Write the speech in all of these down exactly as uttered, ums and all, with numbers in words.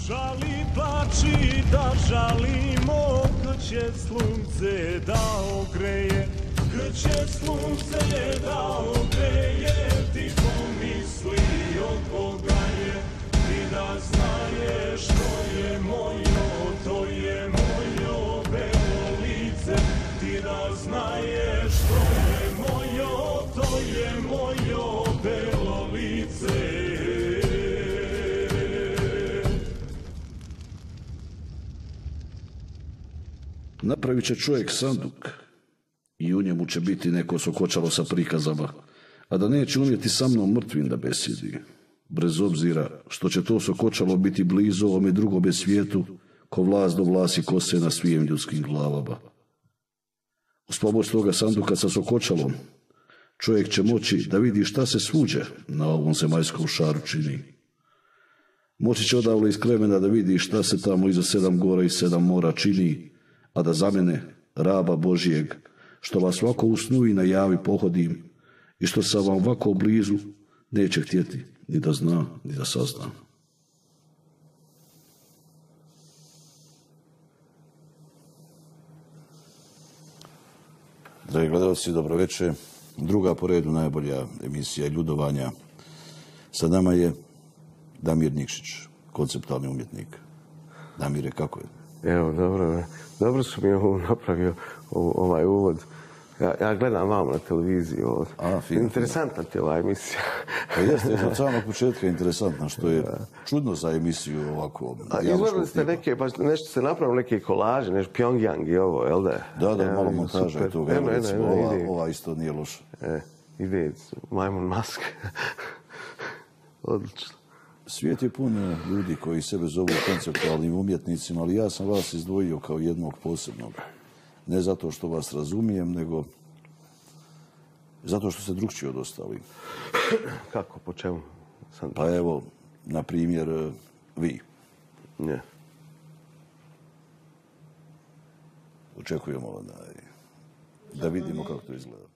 Žali plači da žalimo, kad će slunce da ogreje, kad će slunce da ogreje, ti pomisli od Boga je, ti da znaješ to je mojo, to je mojo belo lice, ti da znaješ to je mojo, to je mojo belo lice. Napravit će čovjek sanduk i u njemu će biti neko sokočalo sa prikazama, a da neće umjeti sa mnom mrtvim da besjedi, bez obzira što će to sokočalo biti blizu ovome drugome svijetu, ko vlast do vlasi kose na svim ljudskim glavama. Uz pomoć toga sanduka sa sokočalom, čovjek će moći da vidi šta se svuđe na ovom zemaljskom šaru čini. Moći će odavle iz Kremena da vidi šta se tamo iza sedam gora i sedam mora čini, a da za mene, raba Božijeg, što vas ovako u snu i na javi pohodim i što sam vam ovako blizu, neće htjeti ni da zna, ni da sazna. Dragi gledalci, dobro večer. Druga po redu najbolja emisija Ljudovanja. Sa nama je Damir Nikšić, konceptualni umjetnik. Damire, kako je? Evo, dobro, dobro su mi ovo napravio ovaj uvod. Ja, ja gledam vam na televiziji ovo. A, fino, interesantna ti je ova emisija. Pa jeste, jeste od samog početka interesantna, što je čudno za emisiju ovako. Izgledali ste neke, pa nešto ste napravili, neke kolaže, nešto Pyongyang i ovo, jel da? Da, da, malo montaža toga. Evo, recimo, ova, ova isto nije loša. E, ide, majmun maske. Odlično. Svijet je pun ljudi koji sebe zovu konceptualnim umjetnicima, ali ja sam vas izdvojio kao jednog posebnog. Ne zato što vas razumijem, nego zato što ste drukčiji od ostalih. Kako, po čemu? Sam... Pa evo, na primjer, vi. Ne. Očekujemo da, da vidimo kako to izgleda.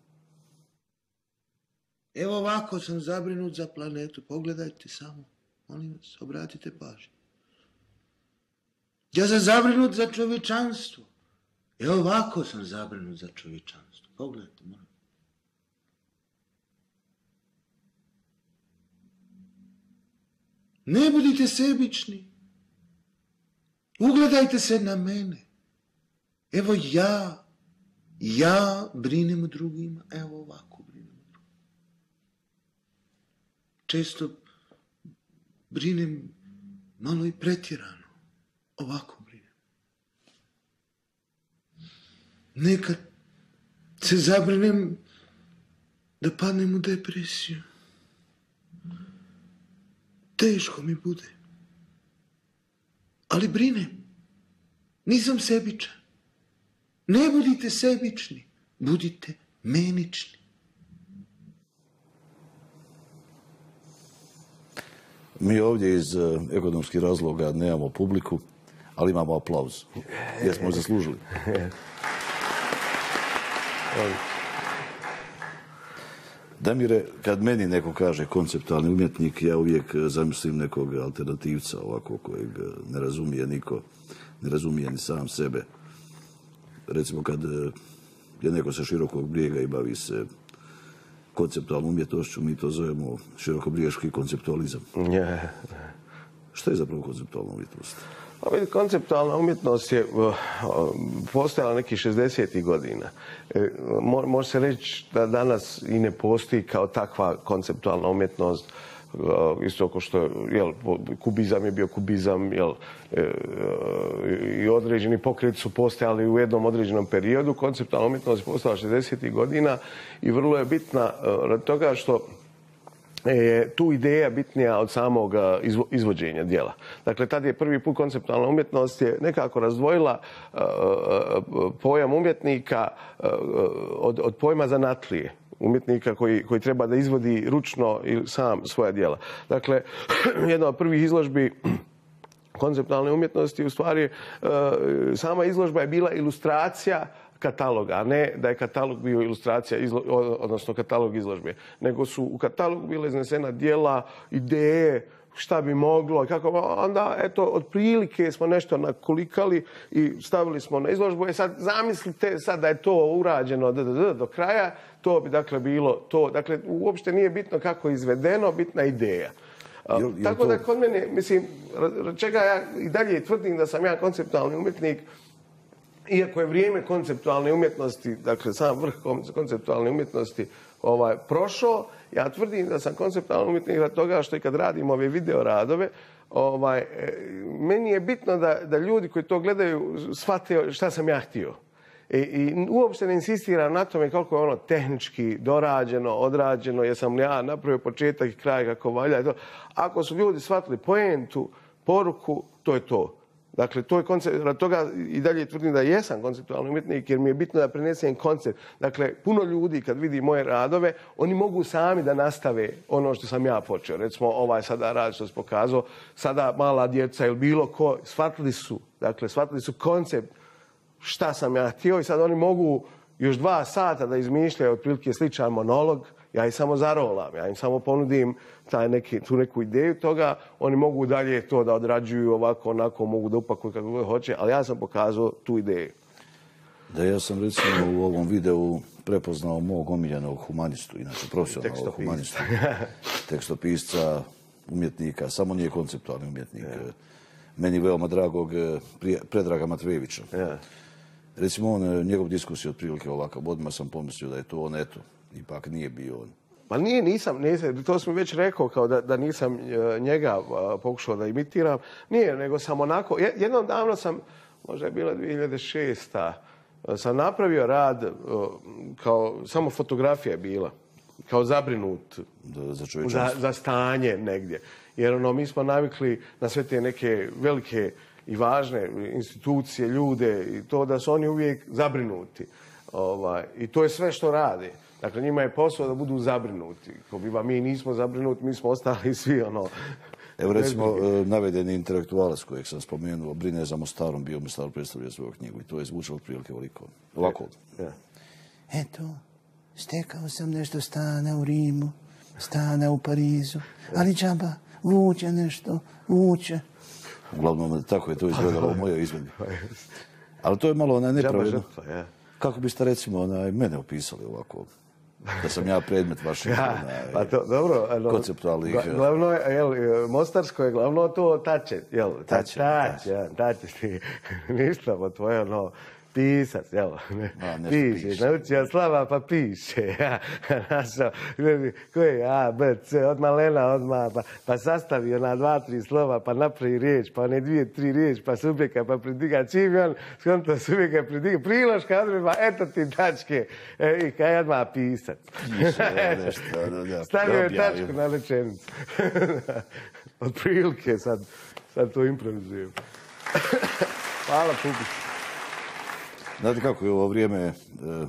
Evo ovako sam zabrinut za planetu. Pogledajte samo. Molim vas, obratite pažnju. Ja sam zabrinut za čovječanstvo. Evo ovako sam zabrinut za čovječanstvo. Pogledajte, molim. Ne budite sebični. Ugledajte se na mene. Evo ja, ja brinem o drugima. Evo ovako brinem o drugima. Često brinem malo i pretjerano. Ovako brinem. Nekad se zabrinem da padnem u depresiju. Teško mi bude. Ali brinem. Nisam sebičan. Ne budite sebični. Budite menični. Mi ovdje iz uh, ekonomskih razloga nemamo publiku, ali imamo aplauz. Jesmo li zaslužili? Damire, kad meni neko kaže konceptualni umjetnik, ja uvijek zamislim nekog alternativca ovako kojeg ne razumije niko, ne razumije ni sam sebe. Recimo kad je neko sa Širokog Brijega i bavi se konceptualnom umjetnošću, mi to zovemo širokobriješki konceptualizam. Yeah. Šta je zapravo konceptualna umjetnost? Pa vidi, konceptualna umjetnost je uh, postojala nekih šezdesetih godina. E, mo, može se reći da danas i ne postoji kao takva konceptualna umjetnost, uh, isto kao što jel, kubizam je bio kubizam, jel, e, i određeni pokreti su postojali u jednom određenom periodu. Konceptualna umjetnost je postojala šezdesetih godina i vrlo je bitna uh, radi toga što je tu ideja bitnija od samog izvo, izvođenja djela. Dakle, tad je prvi put konceptualna umjetnost je nekako razdvojila uh, pojam umjetnika uh, od, od pojma zanatlije. Umjetnika koji, koji treba da izvodi ručno i sam svoja djela. Dakle, jedna od prvih izložbi konceptualne umjetnosti u stvari uh, sama izložba je bila ilustracija kataloga, a ne da je katalog bio ilustracija, izlo, odnosno katalog izložbe, nego su u katalogu bile iznesena djela, ideje, šta bi moglo, kako, onda eto, otprilike smo nešto nakolikali i stavili smo na izložbu. E sad, zamislite sad da je to urađeno do, do, do kraja, to bi dakle bilo to. Dakle, uopšte nije bitno kako je izvedeno, bitna ideja. Jel, jel Tako to... da kod mene, mislim, čega ja i dalje tvrdim da sam ja konceptualni umjetnik, iako je vrijeme konceptualne umjetnosti, dakle sam vrh konceptualne umjetnosti ovaj, prošao, ja tvrdim da sam konceptualni umjetnik rad toga što i kad radim ove video radove, ovaj, meni je bitno da, da ljudi koji to gledaju shvate šta sam ja htio. I, i uopšte ne insistiram na tome koliko je ono tehnički dorađeno, odrađeno, jesam li ja napravio početak i kraj kako valja. To. Ako su ljudi shvatili poentu, poruku, to je to. Dakle, to je koncept, rad toga i dalje tvrdim da jesam konceptualni umjetnik jer mi je bitno da prenesem koncept. Dakle, puno ljudi kad vidi moje radove, oni mogu sami da nastave ono što sam ja počeo. Recimo, ovaj sada rad što sam pokazao, sada mala djeca ili bilo ko, shvatili su, dakle, shvatili su koncept šta sam ja htio i sad oni mogu još dva sata da izmišljaju otprilike sličan monolog, ja ih samo zarolam, ja im samo ponudim taj neki, tu neku ideju toga, oni mogu dalje to da odrađuju ovako, onako, mogu da upakuju kako god hoće, ali ja sam pokazao tu ideju. Da, ja sam recimo u ovom videu prepoznao mog omiljenog humanistu, inače profesionalnog humanistu, tekstopisca, umjetnika, samo nije konceptualni umjetnik. Ja. Meni veoma dragog Predraga Matvejevića. Ja. Recimo, on, njegov diskus je otprilike ovakav. Odmah sam pomislio da je to on, eto, ipak nije bio on. Pa nije, nisam, nisam, to sam već rekao kao da, da nisam njega pokušao da imitiram. Nije, nego sam onako, jednom davno sam, možda je bila dvije hiljade šesta, sam napravio rad kao, samo fotografija je bila, kao zabrinut da, za, za, za stanje negdje. Jer ono, mi smo navikli na sve te neke velike i važne institucije, ljude i to da su oni uvijek zabrinuti. Ovaj, I to je sve što rade. Dakle, njima je posao da budu zabrinuti. Ko biva, mi nismo zabrinuti, mi smo ostali svi ono... Evo recimo, navedeni intelektualac kojeg sam spomenuo, brine za Mostarom, bio Mostar predstavlja svoju knjigu i to je zvučalo otprilike ovoliko. Ovako. Ja. Eto, stekao sam nešto stana u Rimu, stana u Parizu, ali džaba, vuče nešto, vuče. Uglavnom, tako je to izgledalo u mojoj izvedbi. Ali to je malo onaj nepravedno. Ja. Kako biste recimo onaj, mene opisali ovako? Da sam ja predmet vašeg ja, pa to, dobro, ano, konceptualnih... Glavno je, jel, Mostarsko je glavno to tače, jel? Tače, tače, ja, tače ti. Ništa, pa tvoje ono... Pisac, jel? A, piše, piše. Naučio slava pa piše. Ja, našao, ko je A, B, C, odmah Lena, odmah, pa, pa sastavio na dva, tri slova, pa napravi riječ, pa one dvije, tri riječ, pa subjeka, pa prediga. Čim je on skonto subjeka prediga, priloška odredba, eto ti tačke. E, I kaj odmah pisac. Piše, ja, nešto, da, da, stavio je tačku na rečenicu. Od prilike sad, sad to improvizujem. Hvala, Pupić. Znate kako je ovo vrijeme e,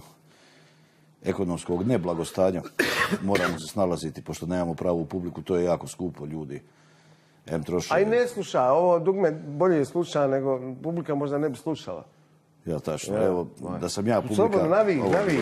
ekonomskog neblagostanja, moramo se snalaziti, pošto nemamo pravu publiku, to je jako skupo, ljudi. Em troše... A i ne sluša, ovo dugme bolje sluša nego publika možda ne bi slušala. Ja, tačno, ja, evo, da sam ja publika... Slobodno, navi, navi.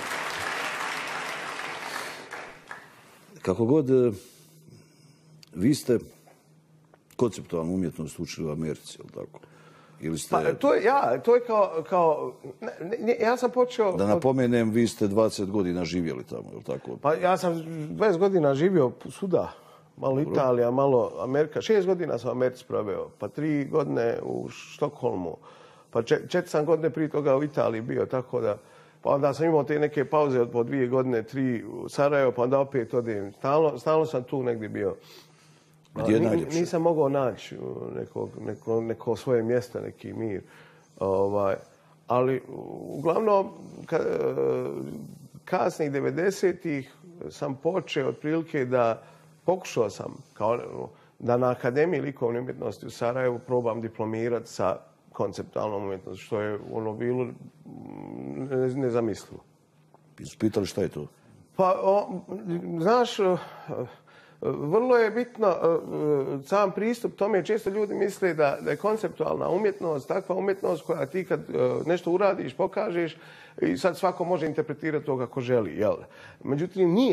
Kako god, e, vi ste konceptualnu umjetnost učili u Americi, je li tako? Ili ste... Pa, to je, ja, to je kao, kao ne, ne, ja sam počeo... Da napomenem, vi ste dvadeset godina živjeli tamo, je li tako? Pa ja sam dvadeset godina živio svuda. Malo Dobro. Italija, malo Amerika. Šest godina sam u Americi proveo, pa tri godine u Štokholmu. Pa četiri sam godine prije toga u Italiji bio, tako da... Pa onda sam imao te neke pauze od po dvije godine, tri u Sarajevo, pa onda opet odem. Stalno, stalno sam tu negdje bio. Gdje je najljepše? Nisam mogao naći neko, neko, neko svoje mjesto, neki mir. Ovaj, ali uglavnom, ka, kasnih devedesetih sam počeo otprilike da pokušao sam kao, da na Akademiji likovne umjetnosti u Sarajevu probam diplomirati sa konceptualnom umjetnosti, što je ono bilo nezamislivo. Pitali šta je to? Pa, o, znaš... Vrlo je bitno sam pristup tome. Često ljudi misle da, da je konceptualna umjetnost takva umjetnost koja ti kad nešto uradiš, pokažeš i sad svako može interpretirati to kako želi. Jel? Međutim, nije.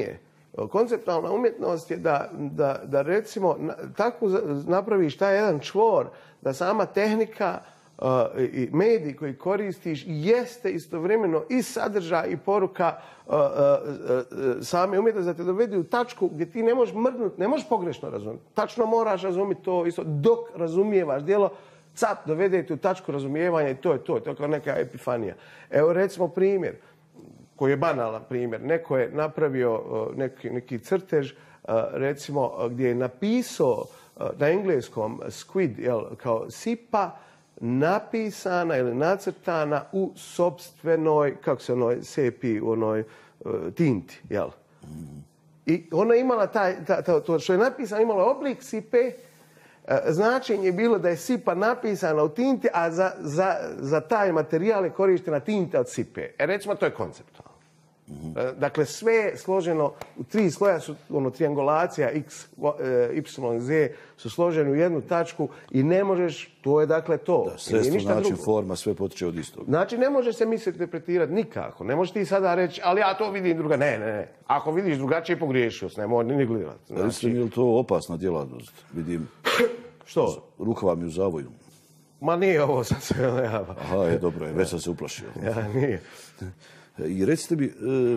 Konceptualna umjetnost je da, da, da recimo tako napraviš taj jedan čvor da sama tehnika uh, i mediji koji koristiš jeste istovremeno i sadržaj i poruka uh, uh, uh, same umjetnosti, da te dovedi u tačku gdje ti ne možeš mrdnuti, ne možeš pogrešno razumjeti. Tačno moraš razumjeti to isto dok razumijevaš djelo. Sad dovedete u tačku razumijevanja i to je to. To je kao neka epifanija. Evo recimo primjer, koji je banalan primjer. Neko je napravio neki, neki crtež, recimo, gdje je napisao na engleskom squid, jel, kao sipa, napisana ili nacrtana u sopstvenoj, kako se onoj sepi, u onoj uh, tinti, jel? I ona je imala taj, ta, ta, to što je napisano, imalo oblik sipe, značenje je bilo da je sipa napisana u tinti, a za, za, za taj materijal je korištena tinta od sipe. E, recimo, to je konceptualno. Mm-hmm. Dakle, sve je složeno u tri sloja, su ono, triangulacija x, y, z su složeni u jednu tačku i ne možeš, to je dakle to. Da, sredstvo, način, drugo. Forma, sve potiče od istog. Znači, ne može se misli interpretirati nikako. Ne možeš ti sada reći, ali ja to vidim druga. Ne, ne, ne. Ako vidiš drugačije, pogriješio se, ne može ni gledati. Znači... Recite mi, je li to opasna djelatnost? Vidim... Što? Rukava mi u zavoju. Ma nije ovo sad sve. Ja. Aha, je dobro, je, već sam se uplašio. Ja, nije. I recite mi, e,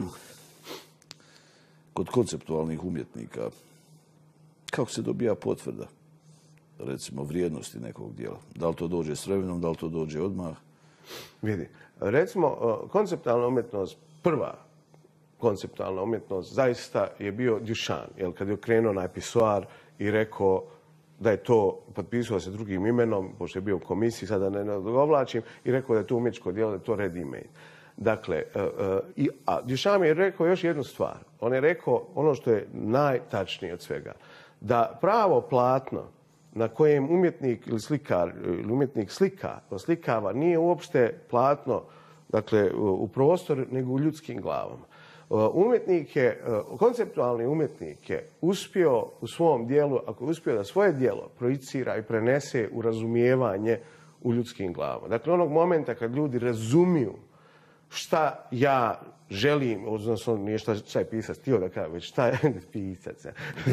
kod konceptualnih umjetnika, kako se dobija potvrda, recimo, vrijednosti nekog djela? Da li to dođe s vremenom, da li to dođe odmah? Vidi, recimo, konceptualna umjetnost, prva konceptualna umjetnost, zaista je bio Duchamp, jel, kad je okrenuo na pisoar i rekao da je to, potpisao se drugim imenom, pošto je bio u komisiji, sada ne odgovlačim, i rekao da je to umjetničko djelo, da je to ready-made. Dakle, uh, uh, i, a Duchamp je rekao još jednu stvar. On je rekao ono što je najtačnije od svega. Da pravo platno na kojem umjetnik ili slikar, ili umjetnik slika, slikava, nije uopšte platno, dakle, u, u prostoru, nego u ljudskim glavama. Uh, umjetnik je, uh, konceptualni umjetnik je uspio u svom dijelu, ako je uspio da svoje djelo projicira i prenese u razumijevanje u ljudskim glavama. Dakle, onog momenta kad ljudi razumiju šta ja želim, odnosno nije šta, šta je pisac htio da kaže, već šta je pisac.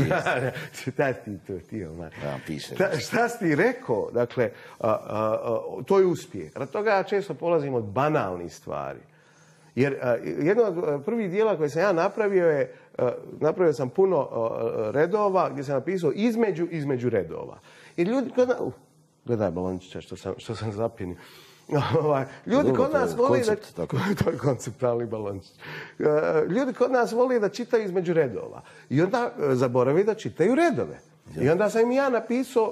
Šta si to htio, man? Šta, šta si ti rekao? Dakle, a, a, a, to je uspjeh. Rad toga ja često polazim od banalnih stvari. Jer a, jedno od prvih dijela koje sam ja napravio je, a, napravio sam puno a, redova gdje sam napisao između, između redova. I ljudi, kada, uh, gledaj balončića što sam, što sam zapinio. Ljudi kod nas voli da... To je konceptualni balončić. Ljudi kod nas voli da čitaju između redova. I onda zaboravi da čitaju redove. I onda sam im ja napisao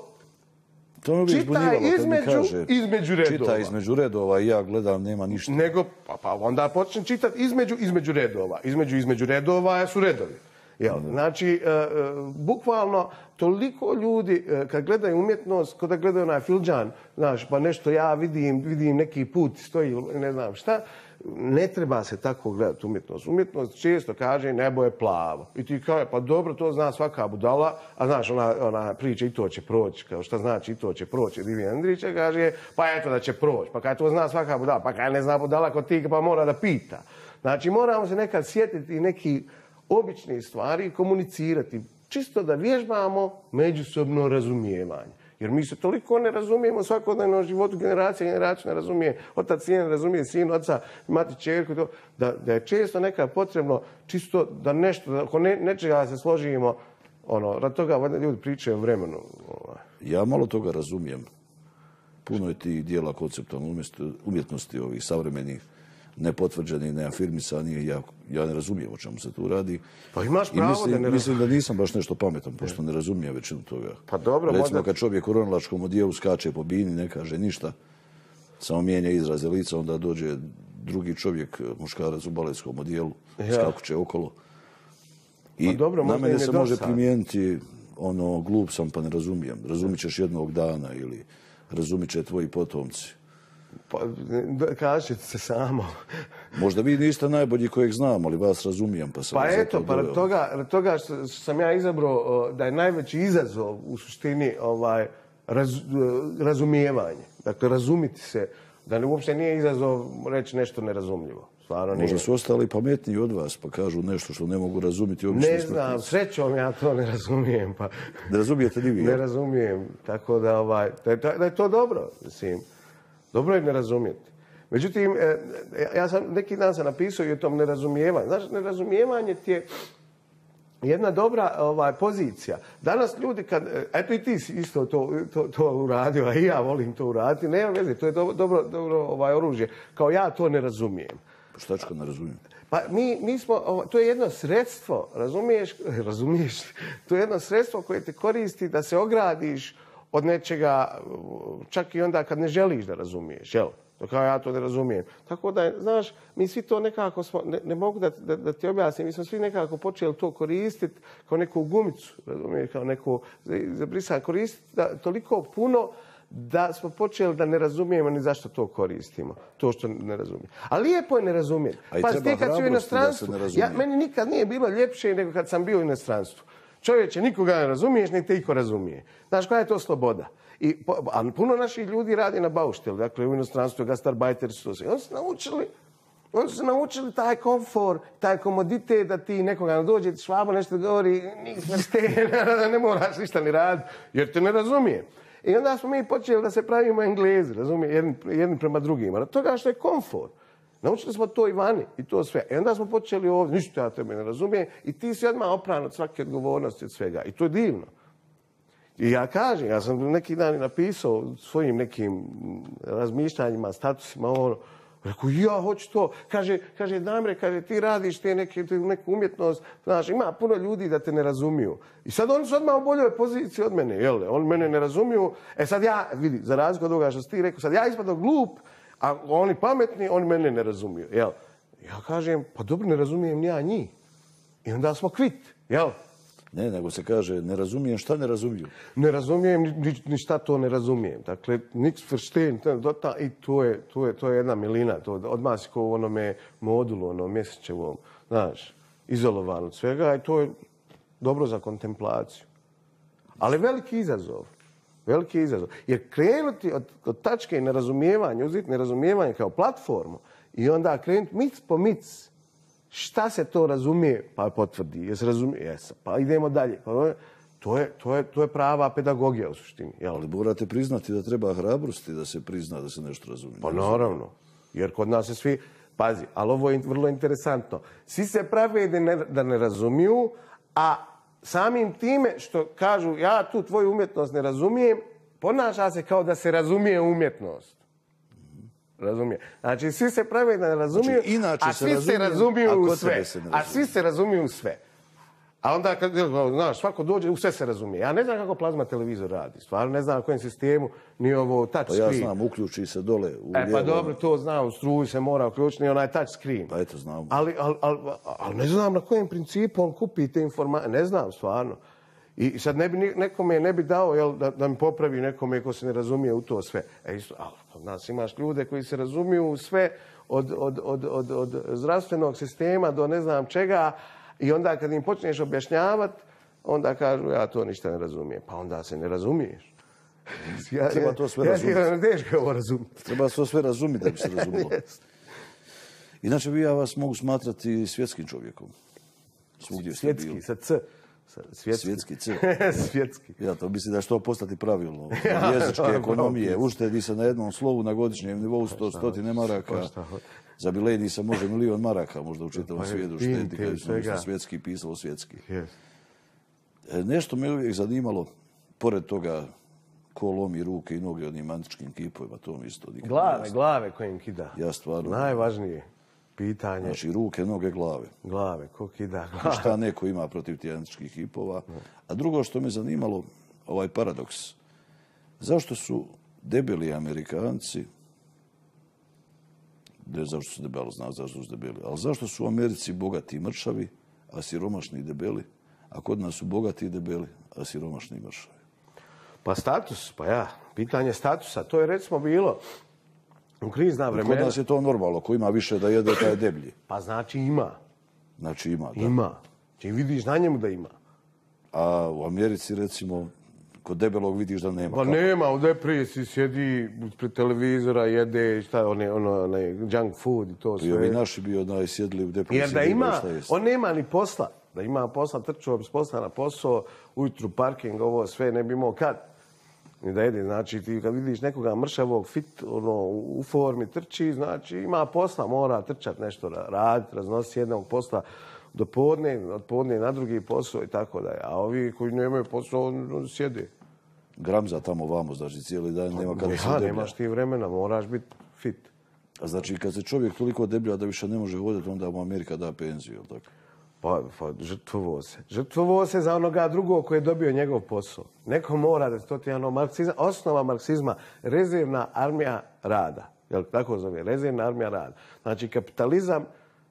čitaj između, između redova. Čita između redova i ja gledam, nema ništa. Nego, pa, pa onda počnem čitati između, između redova. Između, između redova su redovi. Jel? Znači, e, e, bukvalno, toliko ljudi, e, kad gledaju umjetnost, kada gledaju onaj filđan, znaš, pa nešto ja vidim, vidim neki put, stoji, ne znam šta, ne treba se tako gledati umjetnost. Umjetnost često kaže nebo je plavo. I ti kaže, pa dobro, to zna svaka budala, a znaš, ona, ona priča i to će proći, kao šta znači i to će proći. Divi Andrića kaže, pa eto da će proći, pa kaj to zna svaka budala, pa kaj ne zna budala kod ti, pa mora da pita. Znači, moramo se nekad sjetiti neki obične stvari i komunicirati. Čisto da vježbamo međusobno razumijevanje. Jer mi se toliko ne razumijemo svakodnevno životu, generacija generacija ne razumije, otac sin ne razumije sin, oca, mati, čerku, to, da, da je često nekad potrebno čisto da nešto, da ako ne, nečega se složimo, ono, rad toga ljudi pričaju o vremenu. Ja malo toga razumijem. Puno je tih dijela konceptualne umjetnosti, ovih savremenih, nepotvrđeni, neafirmisani, ja, ja ne razumijem o čemu se tu radi. Pa imaš pravo mislim, da ne mislim da nisam baš nešto pametan, pošto ne razumijem većinu toga. Pa dobro, recimo, možda... kad čovjek u ronilačkom odijelu skače po bini, ne kaže ništa, samo mijenja izraze lica, onda dođe drugi čovjek, muškarac u baletskom odijelu, ja. skakuće okolo. I pa dobro, na mene se može dosta primijeniti ono, glup sam pa ne razumijem. Razumit ćeš jednog dana ili razumit će tvoji potomci. Pa, kažete se samo. Možda vi niste najbolji kojeg znam, ali vas razumijem. Pa, sam pa eto, pa rad toga, toga što sam ja izabrao da je najveći izazov u suštini ovaj, raz, razumijevanje. Dakle, razumiti se, da ne, uopšte nije izazov reći nešto nerazumljivo. Stvarno nije. Možda su ostali pametniji od vas, pa kažu nešto što ne mogu razumjeti obični Ne smrtnici. znam, srećom ja to ne razumijem. Pa. Ne razumijete ni vi? Ne razumijem, tako da, ovaj, da, je, da je to dobro, mislim. Dobro je ne razumjeti. Međutim, ja sam neki dan sam napisao i o tom nerazumijevanju. Znaš, nerazumijevanje ti je jedna dobra ovaj, pozicija. Danas ljudi kad, eto i ti si isto to, to, to uradio, a i ja volim to uraditi, nema veze, to je dobro, dobro, dobro ovaj, oružje. Kao ja to ne razumijem. Pa šta ću kad ne razumijem? Pa mi, mi smo, ovo, to je jedno sredstvo, razumiješ, razumiješ, to je jedno sredstvo koje te koristi da se ogradiš od nečega, čak i onda kad ne želiš da razumiješ, jel? To kao ja to ne razumijem. Tako da, znaš, mi svi to nekako smo, ne, ne mogu da, da, da ti objasnim, mi smo svi nekako počeli to koristiti kao neku gumicu, razumiješ, kao neku zabrisanje, koristiti da, toliko puno da smo počeli da ne razumijemo ni zašto to koristimo. To što ne razumijemo. A lijepo je ne razumjeti. Pa ti kad si u inostranstvu, ja, meni nikad nije bilo ljepše nego kad sam bio u inostranstvu. Čovječe, nikoga ne razumiješ, nek te iko razumije. Znaš, koja je to sloboda? I, a puno naših ljudi radi na bauštelu, dakle u inostranstvu, gastarbajteri su to sve. Oni su naučili, oni su naučili taj komfor, taj komoditet da ti nekoga dođe, ti švabo nešto govori, nisam ste, ne moraš ništa ni raditi, jer te ne razumije. I onda smo mi počeli da se pravimo Englezi, razumije, jedni, jedni prema drugima. Od toga što je komfor. Naučili smo to i vani i to sve. I onda smo počeli ovdje, ništa ja tebe ne razumijem, i ti si odmah opran od svake odgovornosti od svega. I to je divno. I ja kažem, ja sam neki dan napisao svojim nekim razmišljanjima, statusima, ono, rekao, ja hoću to. Kaže, kaže, Damire, kaže, ti radiš te neke, neku umjetnost, znaš, ima puno ljudi da te ne razumiju. I sad oni su odmah u boljoj poziciji od mene, jel? Oni mene ne razumiju. E sad ja, vidi, za razliku od ovoga što si ti rekao, sad ja ispadam glup, a oni pametni, oni mene ne razumiju, jel? Ja kažem, pa dobro, ne razumijem ni ja njih. I onda smo kvit, jel? Ne, nego se kaže, ne razumijem šta ne razumiju. Ne razumijem ni, ni šta to ne razumijem. Dakle, niks verstehen, i to je, to je, to je jedna milina. To odmah si kao u onome modulu, ono mjesečevom, znaš, izolovan od svega i to je dobro za kontemplaciju. Ali veliki izazov. Veliki izazov. Jer krenuti od, od tačke nerazumijevanja, uzeti nerazumijevanje kao platformu i onda krenuti mic po mic, šta se to razumije, pa potvrdi, jes razumije, jes, pa idemo dalje. Pa, to, je, to, je, to je prava pedagogija u suštini. Jel? Ali morate priznati da treba hrabrosti da se prizna da se nešto razumije. Pa naravno, jer kod nas se svi, pazi, ali ovo je vrlo interesantno, svi se prave da ne, da ne razumiju, a samim time što kažu ja tu tvoju umjetnost ne razumijem, ponaša se kao da se razumije umjetnost. Razumije. Znači, svi se prave da ne razumiju, znači, a svi se razumiju u sve. A svi se razumiju u sve. A onda, kad, znaš, svako dođe, u sve se razumije. Ja ne znam kako plazma televizor radi. Stvarno ne znam na kojem sistemu, ni ovo touch screen. Pa ja znam, uključi se dole. U e, pa dobro, to znam, u struju se mora uključiti, ni onaj touch screen. Pa eto, znam. Ali, ali, ali, ali ne znam na kojem principu on kupi te informacije. Ne znam, stvarno. I sad ne bi, nekome ne bi dao jel, da, da mi popravi nekome ko se ne razumije u to sve. E isto, ali kod nas imaš ljude koji se razumiju u sve od, od, od, od, od zdravstvenog sistema do ne znam čega i onda kad im počneš objašnjavati, onda kažu ja to ništa ne razumijem. Pa onda se ne razumiješ. Ja, Treba to sve razumjeti. Ja ti teško ovo razumjeti. Treba to sve razumjeti da bi se razumilo. Inače bi ja vas mogu smatrati svjetskim čovjekom. Svugdje ste bili. Svjetski, sa C. Svjetski. Svjetski C. Svjetski. Ja to mislim da će to postati pravilno. Jezičke ekonomije, uštedi se na jednom slovu na godišnjem nivou sto stotine maraka. Za Biledi se može milion maraka možda u čitavom svijetu štediti kada smo mislim svjetski pisalo svjetski. Nešto me uvijek zanimalo, pored toga ko lomi ruke i noge onim antičkim kipovima, to mi isto nikad. Glave, glave koje im kida. Ja stvarno. Najvažnije pitanje. Znači ruke, noge, glave. Glave, ko kida glave. Šta neko ima protiv tih antičkih kipova. A drugo što me zanimalo, ovaj paradoks. Zašto su debeli Amerikanci, ne zašto su debeli, znam zašto su debeli, ali zašto su u Americi bogati i mršavi, a siromašni i debeli, a kod nas su bogati i debeli, a siromašni i mršavi? Pa status, pa ja, pitanje statusa, to je recimo bilo u krizna vremena. Kod nas je to normalno, ko ima više da jede, taj je deblji. Pa znači ima. Znači ima, da. Ima. Či vidiš na njemu da ima. A u Americi, recimo, kod debelog vidiš da nema. Pa nema, u depresiji sjedi pred televizora, jede, šta, one, ono, onaj junk food i to sve. I ovi naši bi onaj sjedli u depresiji. Jer da ima, on nema ni posla. Da ima posla, trčao bi s posla na posao, ujutru parking, ovo sve, ne bi imao kad. Ni da jede, znači ti kad vidiš nekoga mršavog, fit, ono, u formi trči, znači ima posla, mora trčati nešto raditi, raznositi jednog posla do podne, od podne na drugi posao i tako da je. A ovi koji nemaju posao, on sjede. Gramza tamo vamo, znači cijeli dan nema kada se deblja. deblja. Nemaš ti vremena, moraš biti fit. A znači kad se čovjek toliko deblja da više ne može hodati, onda mu Amerika da penziju, jel tako? Pa, pa žrtvovo se. Žrtvovo se za onoga drugog koji je dobio njegov posao. Neko mora da se to ti ono marksizam. Osnova marksizma, rezervna armija rada. Jel tako zove? Rezervna armija rada. Znači kapitalizam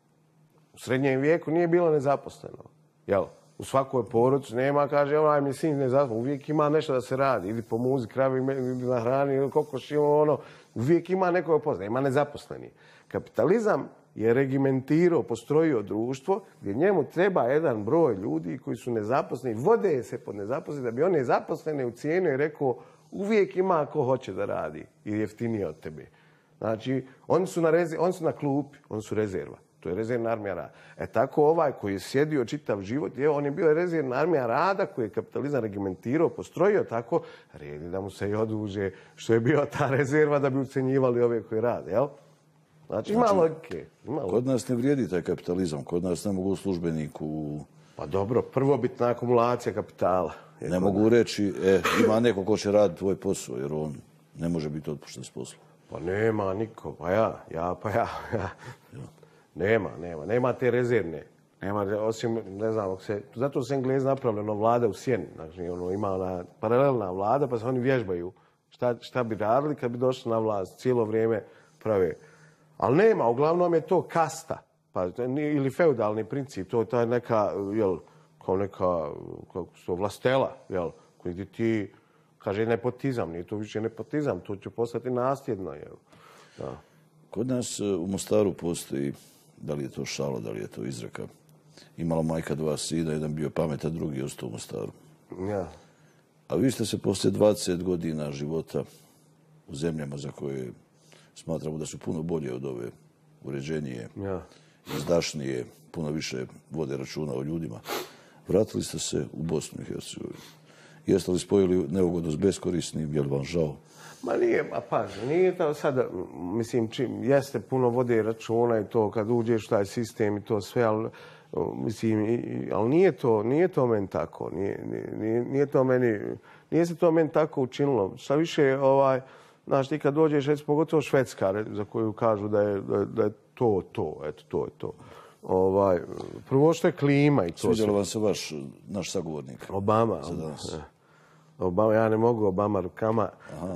u srednjem vijeku nije bilo nezaposleno. Jel? U svakoj porodici nema, kaže, ovaj mi sin nezaposlen. Uvijek ima nešto da se radi. Ili po muzi, kravi, ili na hrani, ili kokoši, ono. Uvijek ima nekog posla. Ima nezaposleni. Kapitalizam je regimentirao, postrojio društvo gdje njemu treba jedan broj ljudi koji su nezaposleni, vode se pod nezaposleni, da bi on nezaposlene ucijenio i rekao uvijek ima ko hoće da radi i jeftinije od tebe. Znači, oni su na, rezi, oni su na klupi, oni su rezerva. To je rezervna armija rada. E tako ovaj koji je sjedio čitav život, je, on je bio rezervna armija rada koji je kapitalizam regimentirao, postrojio tako, redi da mu se i oduže što je bio ta rezerva da bi ucenjivali ove koji rade, jel? Znači, ima Znači, logike. Ima logike. Kod nas ne vrijedi taj kapitalizam, kod nas ne mogu službeniku... Pa dobro, prvobitna akumulacija kapitala. Ne mogu reći, e, ima neko ko će raditi tvoj posao, jer on ne može biti otpušten s posla. Pa nema niko, pa ja, ja, pa ja, ja. Nema, nema, nema te rezervne. Nema, osim, ne znam, se, zato su Englezi napravili ono vlada u sjeni. Znači, ono, ima ona paralelna vlada, pa se oni vježbaju šta, šta bi radili kad bi došli na vlast. Cijelo vrijeme prave. Ali nema, uglavnom je to kasta. Pa, ili feudalni princip, to je ta neka, jel, kao neka, kako se to, vlastela, jel, koji ti, kaže, nepotizam, nije to više nepotizam, to će postati nasljedno, jel. Da. Kod nas u Mostaru postoji, da li je to šala, da li je to izreka, imala majka dva sina, jedan bio pametan, drugi ostao u Mostaru. Ja. A vi ste se poslije dvadeset godina života u zemljama za koje smatramo da su puno bolje od ove, uređenije, Ja. izdašnije, puno više vode računa o ljudima. Vratili ste se u Bosnu i Hercegovinu. Jeste li spojili neugodno s beskorisnim, je li vam žao? Ma nije, a pazi, nije to sada, mislim, čim, jeste puno vode računa i to kad uđeš u taj sistem i to sve, ali, mislim, i, ali nije to, nije to meni tako, nije, nije, nije to meni, nije se to meni tako učinilo. Šta više, ovaj, znaš, ti kad dođeš, recimo, pogotovo Švedska, za koju kažu da je, da, da je to, to, eto, to je to. Ovaj, prvo što je klima i to. Sviđalo vam se vaš, naš sagovornik? Obama. Za danas. Obama, ja ne mogu Obama rukama.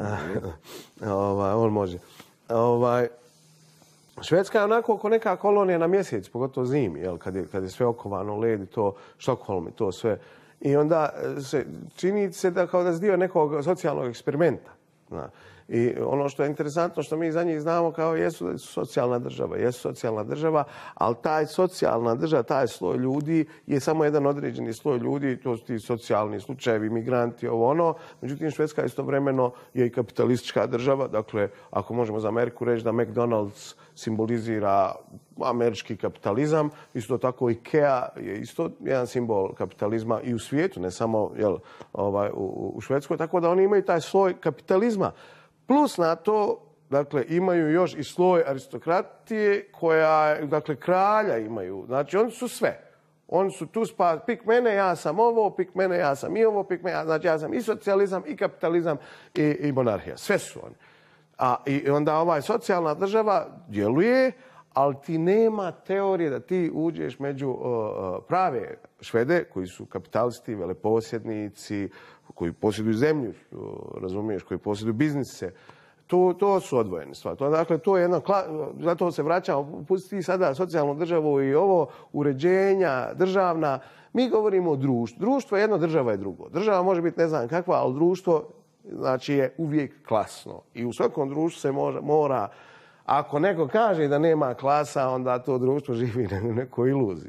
ovaj, on može. Ovaj, Švedska je onako oko neka kolonija na mjesec, pogotovo zimi, jel, kad je, kad je sve okovano, led i to, Štokholm i to sve. I onda se čini se da kao da si dio nekog socijalnog eksperimenta. Zna. I ono što je interesantno, što mi za njih znamo kao jesu socijalna država, jesu socijalna država, ali taj socijalna država, taj sloj ljudi je samo jedan određeni sloj ljudi, to su ti socijalni slučajevi, migranti, ovo ono. Međutim, Švedska istovremeno je i kapitalistička država, dakle, ako možemo za Ameriku reći da McDonald's simbolizira američki kapitalizam, isto tako IKEA je isto jedan simbol kapitalizma i u svijetu, ne samo jel, ovaj, u, u Švedskoj, tako da oni imaju taj sloj kapitalizma. Plus na to, dakle, imaju još i sloj aristokratije koja, dakle, kralja imaju. Znači, oni su sve. Oni su tu spas, pik mene, ja sam ovo, pik mene, ja sam i ovo, pik mene, znači ja sam i socijalizam, i kapitalizam, i, i monarhija. Sve su oni. A i onda ovaj socijalna država djeluje, ali ti nema teorije da ti uđeš među uh, prave Švede, koji su kapitalisti, veleposjednici, koji posjeduju zemlju, razumiješ, koji posjeduju biznise. To, to su odvojene stvari. To, dakle, to je jedna, zato se vraćamo, pusti sada socijalnu državu i ovo uređenja državna. Mi govorimo o društvu. Društvo je jedno, država je drugo. Država može biti ne znam kakva, ali društvo znači, je uvijek klasno. I u svakom društvu se može, mora, ako neko kaže da nema klasa, onda to društvo živi u nekoj iluziji.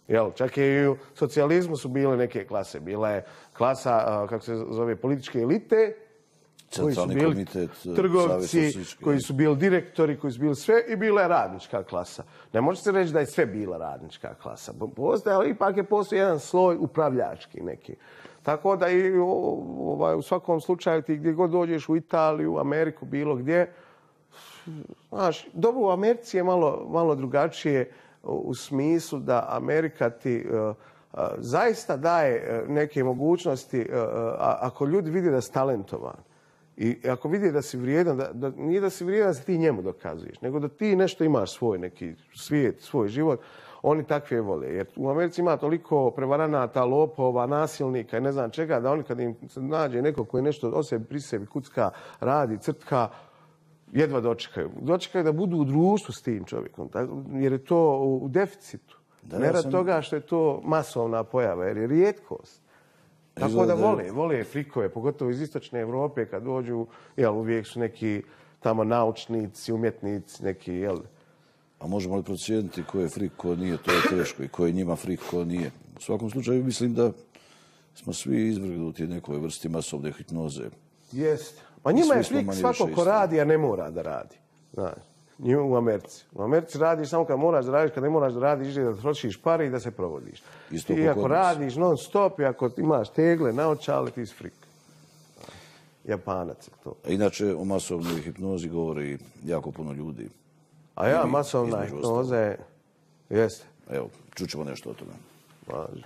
Jel, čak i u socijalizmu su bile neke klase. Bila je klasa, kako se zove, političke elite, koji su bili komitet, trgovci, koji su bili direktori, koji su bili sve, i bila je radnička klasa. Ne može se reći da je sve bila radnička klasa. Postoje, ali ipak je postoji jedan sloj upravljački neki. Tako da i ovaj, u svakom slučaju ti gdje god dođeš u Italiju, u Ameriku, bilo gdje, znaš, dobro, u Americi je malo, malo drugačije u smislu da Amerika ti uh, uh, zaista daje uh, neke mogućnosti, uh, uh, ako ljudi vide da si talentovan i ako vidi da si vrijedan, da, da, nije da si vrijedan da se ti njemu dokazuješ, nego da ti nešto imaš svoj neki svijet, svoj život, oni takve vole. Jer u Americi ima toliko prevaranata, lopova, nasilnika i ne znam čega, da oni kad im se nađe neko koji nešto o sebi, pri sebi kucka, radi, crtka, jedva dočekaju. Dočekaju da budu u društvu s tim čovjekom, jer je to u deficitu. Da, ne rad sam... toga što je to masovna pojava, jer je rijetkost. Tako Izgleda... da vole, vole frikove, pogotovo iz istočne Evrope, kad dođu, jel, uvijek su neki tamo naučnici, umjetnici, neki, jel... A možemo li procijeniti ko je frik, ko nije, to je teško, i ko je njima frik, ko nije. U svakom slučaju mislim da smo svi izvrgnuti nekoj vrsti masovne hipnoze. Jeste. Pa njima je frik svako ko radi, a ne mora da radi. Znaš, njima u Americi. U Americi radiš samo kad moraš da radiš, kad ne moraš da radiš, da trošiš pare i da se provodiš. Isto I ako radiš non stop, i ako imaš tegle, naočale, ti si frik. Japanac je to. A inače, o masovnoj hipnozi govori jako puno ljudi. A ja, masovna hipnoza je... Jeste. Evo, čućemo nešto o tome. Važi.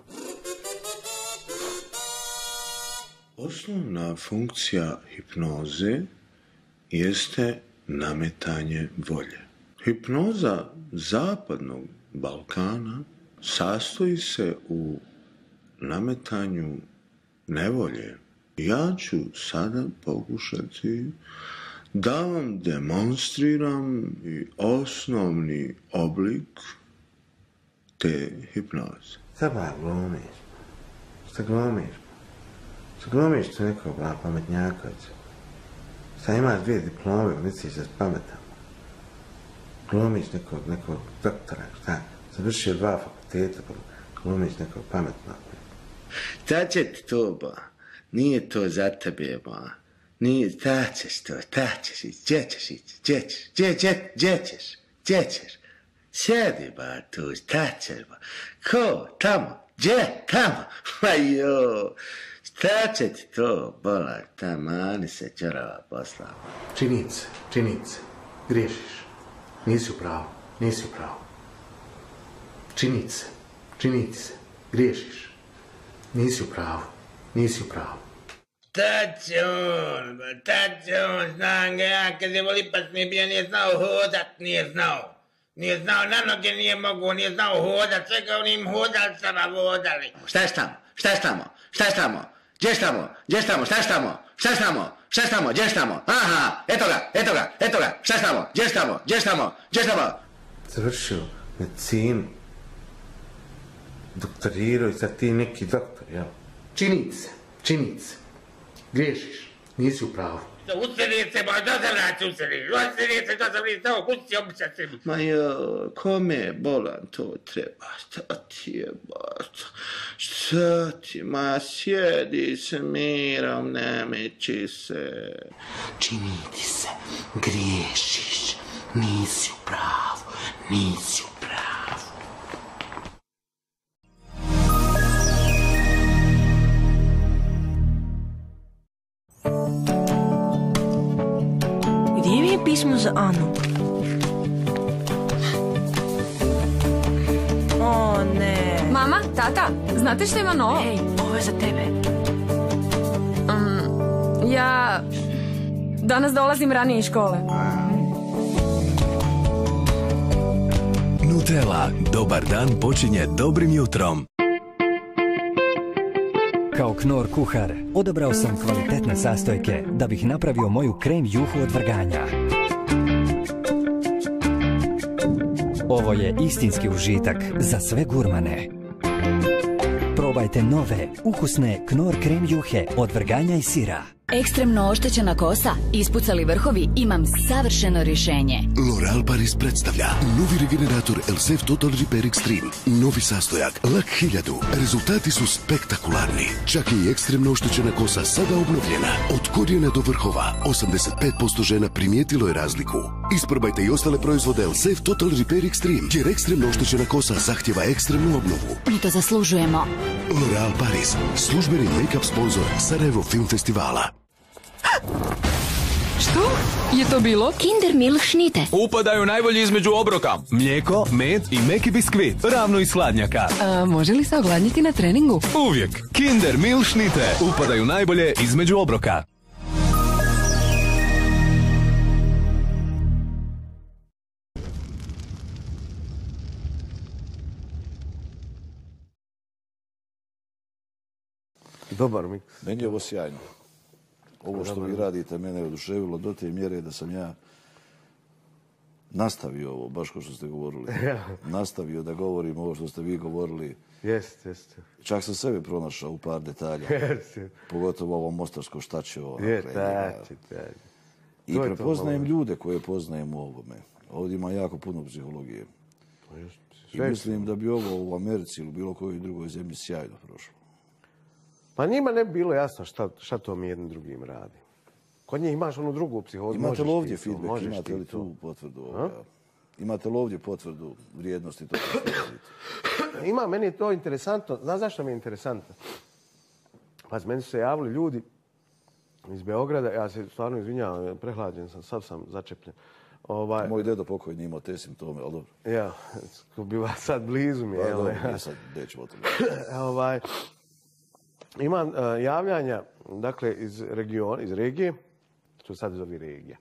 Osnovna funkcija hipnoze jeste nametanje volje. Hipnoza zapadnog Balkana sastoji se u nametanju nevolje. Ja ću sada pokušati da vam demonstriram i osnovni oblik te hipnoze. Šta ba glumiš? Šta glumiš? Šta glumiš tu nekog pametnjakovića? Šta imaš dvije diplome, misliš da si pametan? Glumiš nekog, nekog doktora, šta? Završio dva fakulteta, pa glumiš nekog pametnog. Ta će ti to, ba? Nije to za tebe, ba? Nije, ta ćeš to, ta ćeš ići, gdje ćeš ići, gdje ćeš, gdje, gdje, gdje ćeš, gdje ćeš? Sjedi, ba, tu, ta ćeš, ba. Ko, tamo, gdje, tamo, ma jo, šta će ti to, bola, tamani se čorava poslava. Činjenice, činjenice, griješiš, nisi u pravu, nisi u pravu. Činjenice, činjenice, griješiš, nisi u pravu, nisi u pravu. Tad će on, ba, tad će on, znam ga ja, kad je volipac mi bio, nije znao hodat, nije znao. Nije znao, na noge nije mogu, nije znao hodat, sve ga onim hodalcama vodali. Šta je tamo, šta je tamo, šta je tamo, gdje je tamo, gdje je tamo, šta je tamo, šta je tamo, šta je tamo, gdje je tamo, aha, eto ga, eto ga, eto ga, šta je tamo, gdje je tamo, gdje je tamo, gdje je tamo. Završio medicinu, doktorirao i sad ti neki doktor, jel? Činjenice, činjenice. Griješiš, nisi u pravu. Usredi se, ba, da se vrati, usredi, usredi se, da se vrati, samo kući običa se. Ma jo, kome bolan to treba, šta ti je, ba, šta ti, ma sjedi se mirom, ne meći se. Čini ti se, griješiš, nisi u pravu, nisi u pravu. Gdje mi je pismo za Anu? O, ne. Mama, tata, znate što ima novo? Ej, ovo je za tebe. Um, ja danas dolazim ranije iz škole. Nutella. Dobar dan počinje dobrim jutrom. Kao Knorr kuhar, odabrao sam kvalitetne sastojke da bih napravio moju krem juhu od vrganja. Ovo je istinski užitak za sve gurmane. Probajte nove, ukusne Knorr krem juhe od vrganja i sira. Ekstremno oštećena kosa? Ispucali vrhovi? Imam savršeno rješenje. L'Oreal Paris predstavlja novi regenerator Elseve Total Repair Extreme. Novi sastojak, lak hiljadu. Rezultati su spektakularni. Čak i ekstremno oštećena kosa sada obnovljena. Od korijena do vrhova, osamdeset pet posto žena primijetilo je razliku. Isprobajte i ostale proizvode Elseve Total Repair Extreme, jer ekstremno oštećena kosa zahtjeva ekstremnu obnovu. Mi to zaslužujemo. L'Oreal Paris, službeni make-up sponsor Sarajevo Film Festivala. Što je to bilo? Kinder Milk šnite. Upadaju najbolji između obroka. Mlijeko, med i meki biskvit. Ravno iz hladnjaka. A, može li se ogladnjiti na treningu? Uvijek. Kinder Milk šnite. Upadaju najbolje između obroka. Dobar mi. Meni je ovo sjajno. Ovo što vi radite mene je oduševilo do te mjere da sam ja nastavio ovo, baš kao što ste govorili. Nastavio da govorim ovo što ste vi govorili. Jeste, jeste. Čak sam sebe pronašao u par detalja. Jeste. Pogotovo ovo mostarsko štače. Je, tači, tači. I prepoznajem ljude koje poznajem u ovome. Ovdje ima jako puno psihologije. I mislim da bi ovo u Americi ili bilo kojoj drugoj zemlji sjajno prošlo. Pa njima ne bi bilo jasno šta, šta to mi jednim drugim radi. Kod njih imaš onu drugu psihozu. Imate li ovdje feedback, imate li tu potvrdu ovoga? Imate li ovdje potvrdu vrijednosti toga što radite? Ima, meni je to interesantno. Znaš zašto mi je interesantno? Pa meni su se javili ljudi iz Beograda, ja se stvarno izvinjavam, prehlađen sam, sad sam začepljen. Ovaj... Moj dedo pokojni imao te simptome, ali dobro. Ja, bila sad blizu mi. Pa je, dobro, nije sad, nećemo to. ovaj... Imam uh, javljanja, dakle, iz regiona, iz regije, što sad zove regija.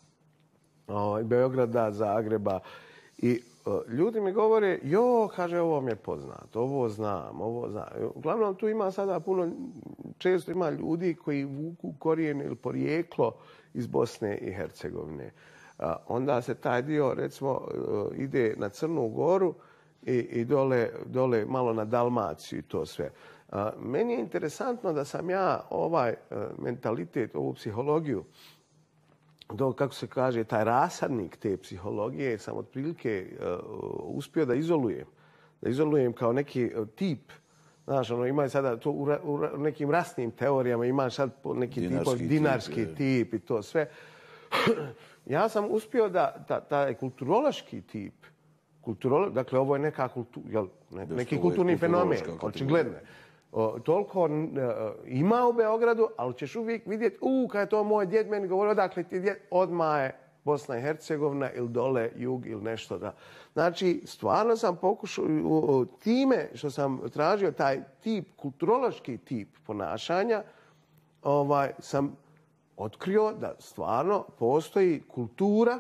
O, Beograda, Zagreba. I uh, ljudi mi govore, jo, kaže, ovo mi je poznato, ovo znam, ovo znam. Uglavnom, tu ima sada puno, često ima ljudi koji vuku korijen ili porijeklo iz Bosne i Hercegovine. Uh, onda se taj dio, recimo, uh, ide na Crnu Goru i, i dole, dole malo na Dalmaciju i to sve. A, meni je interesantno da sam ja ovaj uh, mentalitet, ovu psihologiju, do, kako se kaže, taj rasadnik te psihologije sam otprilike uh, uspio da izolujem. Da izolujem kao neki uh, tip. Znaš, ono, ima sada to u, u, u nekim rasnim teorijama, ima sad neki dinarski, tip, dinarski tip, tip i to sve. Ja sam uspio da ta, taj kulturološki tip, kulturolo, dakle, ovo je neka kultu, jel, ne, neki kulturni fenomen, očigledno. O, toliko uh, ima u Beogradu, ali ćeš uvijek vidjeti, u, kada je to moj djed meni govorio, odakle ti djed, odmah je Bosna i Hercegovina ili dole jug ili nešto da. Znači, stvarno sam pokušao, uh, time što sam tražio taj tip, kulturološki tip ponašanja, ovaj, sam otkrio da stvarno postoji kultura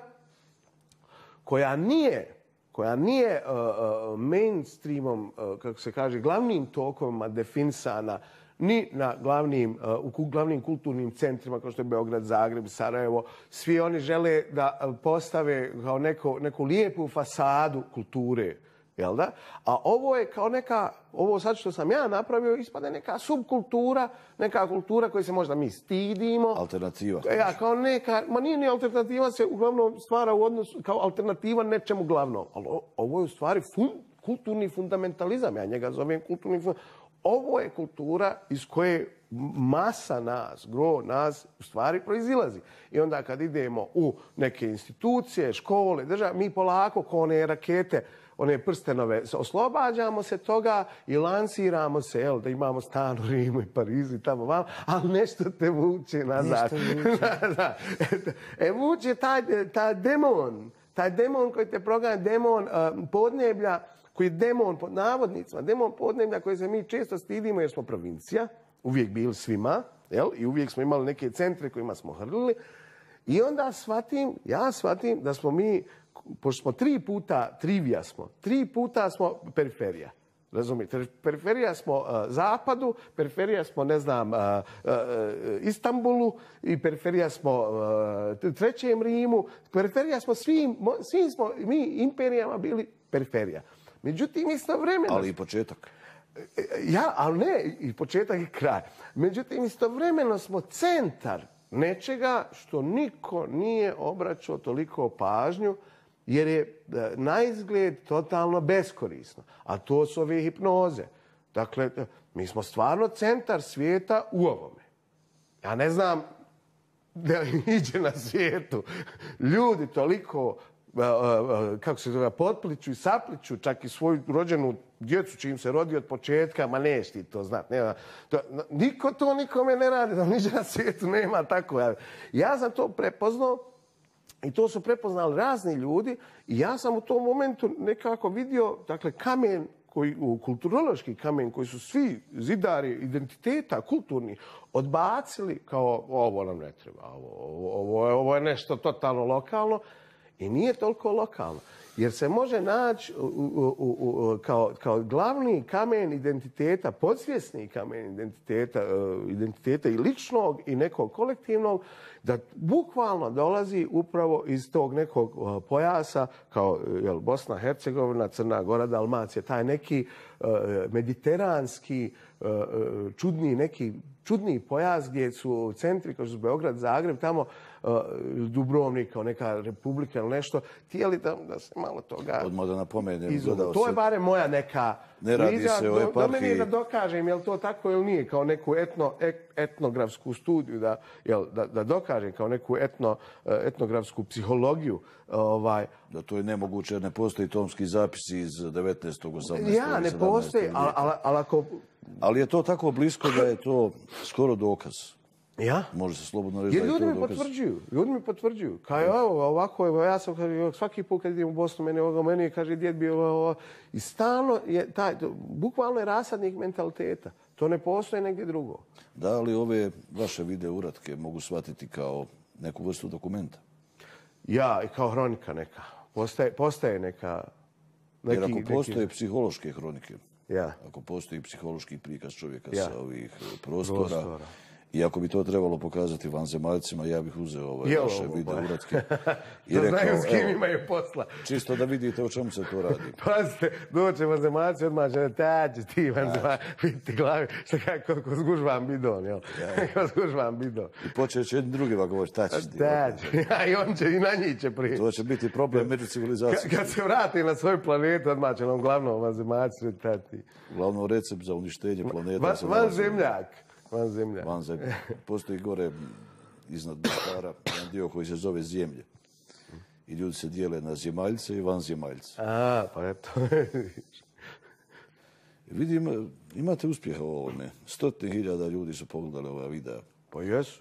koja nije koja nije uh, uh, mainstreamom, uh, kako se kaže, glavnim tokovima definisana ni na glavnim, uh, u glavnim kulturnim centrima kao što je Beograd, Zagreb, Sarajevo. Svi oni žele da postave kao neko, neku lijepu fasadu kulture. Jel da? A ovo je kao neka, ovo sad što sam ja napravio, ispada neka subkultura, neka kultura koju se možda mi stidimo. Alternativa. Ja, kao neka, ma nije ni alternativa, se uglavnom stvara u odnosu kao alternativa nečemu glavnom. Ali ovo je u stvari fun, kulturni fundamentalizam, ja njega zovem kulturni fundamentalizam. Ovo je kultura iz koje masa nas, gro nas, u stvari proizilazi. I onda kad idemo u neke institucije, škole, države, mi polako ko one rakete, one prstenove, oslobađamo se toga i lansiramo se, jel, da imamo stan u Rimu i Parizu i tamo vam, ali nešto te vuče nazad. da, da. E, vuče taj, taj demon, taj demon koji te proganja, demon uh, podneblja, koji je demon pod navodnicima, demon podneblja koji se mi često stidimo jer smo provincija, uvijek bili svima, jel, i uvijek smo imali neke centre kojima smo hrlili. I onda shvatim, ja shvatim da smo mi, pošto smo tri puta, trivija smo, tri puta smo periferija. Razumijete? Periferija smo uh, Zapadu, periferija smo, ne znam, uh, uh, Istanbulu i periferija smo uh, Trećem Rimu. Periferija smo svim, svim smo mi imperijama bili periferija. Međutim, istovremeno... Ali i početak. Ja, ali ne i početak i kraj. Međutim, istovremeno smo centar nečega što niko nije obraćao toliko pažnju, jer je na izgled totalno beskorisno. A to su ove hipnoze. Dakle, mi smo stvarno centar svijeta u ovome. Ja ne znam da li iđe na svijetu ljudi toliko, kako se zove, potpliču i sapliču čak i svoju rođenu djecu čim se rodi od početka, ma neš ti to znat. Nema, to, niko to nikome ne radi, da niđe na svijetu nema tako. Ja, ja sam to prepoznao i to su prepoznali razni ljudi i ja sam u tom momentu nekako vidio, dakle, kamen koji, kulturološki kamen koji su svi zidari identiteta kulturni odbacili kao ovo nam ne treba, ovo, ovo, ovo je nešto totalno lokalno i nije toliko lokalno. Jer se može naći u, u, u, kao, kao glavni kamen identiteta, podsvjesni kamen identiteta, identiteta i ličnog i nekog kolektivnog, da bukvalno dolazi upravo iz tog nekog pojasa, kao jel, Bosna, Hercegovina, Crna Gora, Dalmacija, taj neki uh, mediteranski, uh, čudni, neki čudni pojas gdje su centri kao što su Beograd, Zagreb, tamo uh, Dubrovnik kao neka republika ili nešto, tijeli da, da se malo toga odmah da napomenem, izgleda. To je barem moja neka ne radi liza, se o eparhiji. Do meni je da dokažem je li to tako ili nije, kao neku etno, et, etnografsku studiju, da, jel, da, da dokažem kao neku etno, etnografsku psihologiju. Ovaj. Da to je nemoguće jer ne postoji tomski zapisi iz devetnaestog, osamnaestog Ja, ne postoji, ali, ali, ali ako... Ali je to tako blisko da je to skoro dokaz. Ja? Može se slobodno reći jer da je to ljudi mi dokaz. potvrđuju, ljudi mi potvrđuju. Kao je ovo, ovako je, ja sam, kaže, svaki put kad idem u Bosnu, mene ovoga, meni kaže, djed bio ovo, i stalno je taj, to, bukvalno je rasadnik mentaliteta. To ne postoji negdje drugo. Da li ove vaše video uratke mogu shvatiti kao neku vrstu dokumenta? Ja, i kao hronika neka. Postaje, postaje neka... Neki, jer ako postoje neki... psihološke hronike, ja. ako postoji psihološki prikaz čovjeka ja. sa ovih prostora, prostora, i ako bi to trebalo pokazati vanzemaljcima, ja bih uzeo ove Jel, vaše ovo, video ba. uratke. I da rekao, znaju s kim evo, imaju posla. Čisto da vidite o čemu se to radi. Pazite, doće vanzemaljci, odmah će, tađe ti vanzemaljci, vidite glavi, što kako, ko zgužvam bidon, jel? Ja. Ko zgužvam bidon. I počet će jedni drugi va govoriti, taćeš ti. Tađe, ja, i on će, i na njih će prije. To će biti problem među civilizacijom. Kad se vrati na svoj planetu, odmah će nam glavnom vanzemaljci tati. Glavno recept za uništenje planeta. Va, vanzemljak. Vanzemljak. Vanzemljak. Postoji gore iznad Mostara jedan dio koji se zove zemlje. I ljudi se dijele na zemaljce i vanzemaljce. A, pa eto. Vidim, imate uspjeha u ovome. Stotine hiljada ljudi su pogledali ova videa. Pa jesu.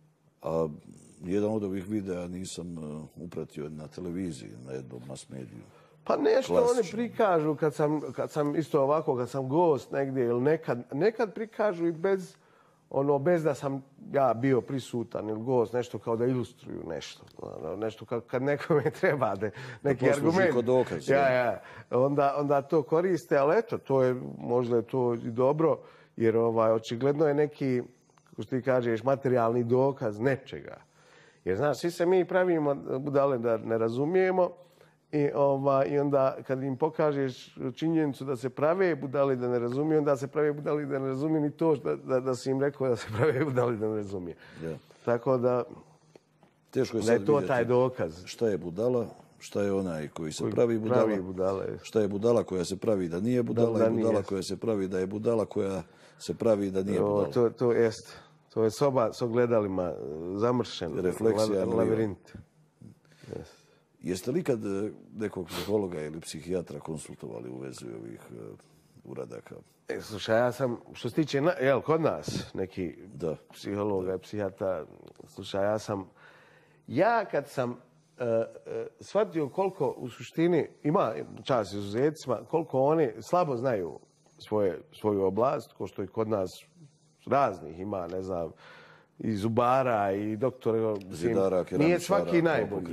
A jedan od ovih videa nisam upratio na televiziji, na jednom mass mediju. Pa nešto klasično. Oni prikažu kad sam, kad sam isto ovako, kad sam gost negdje ili nekad, nekad prikažu i bez, ono, bez da sam ja bio prisutan ili gost, nešto kao da ilustruju nešto. Nešto kao kad nekome treba da neki da argument. Dokaz, ja, ja. Onda, onda to koriste, ali eto, to je, možda je to i dobro, jer ovaj, očigledno je neki, kako ti kažeš, materijalni dokaz nečega. Jer, znaš, svi se mi pravimo budale da ne razumijemo, I, ova, I onda kad im pokažeš činjenicu da se prave budali da ne razumiju, onda se prave budali da ne razumiju ni to da, da, da si im rekao da se prave budali da ne razumije. Ja. Tako da, teško je da sad je to vidjeti taj dokaz. Šta je budala, šta je onaj koji se koji pravi budala, pravi budala je. Šta je budala koja se pravi da nije budala, da, i budala nije. koja se pravi da je budala, koja se pravi da nije budala. O, to, to jest. To je soba s ogledalima zamršen. Refleksija. La, lavirint. Yes. Jeste li kad nekog psihologa ili psihijatra konsultovali u vezi ovih uh, uradaka? E, slušaj, ja sam, što se tiče, na, jel, kod nas, neki da. psihologa i psihijatra, slušaj, ja sam, ja kad sam uh, uh, shvatio koliko u suštini, ima čast izuzecima, koliko oni slabo znaju svoje, svoju oblast, ko što i kod nas raznih ima, ne znam, i zubara i doktora, zidara, nije svaki najbolji.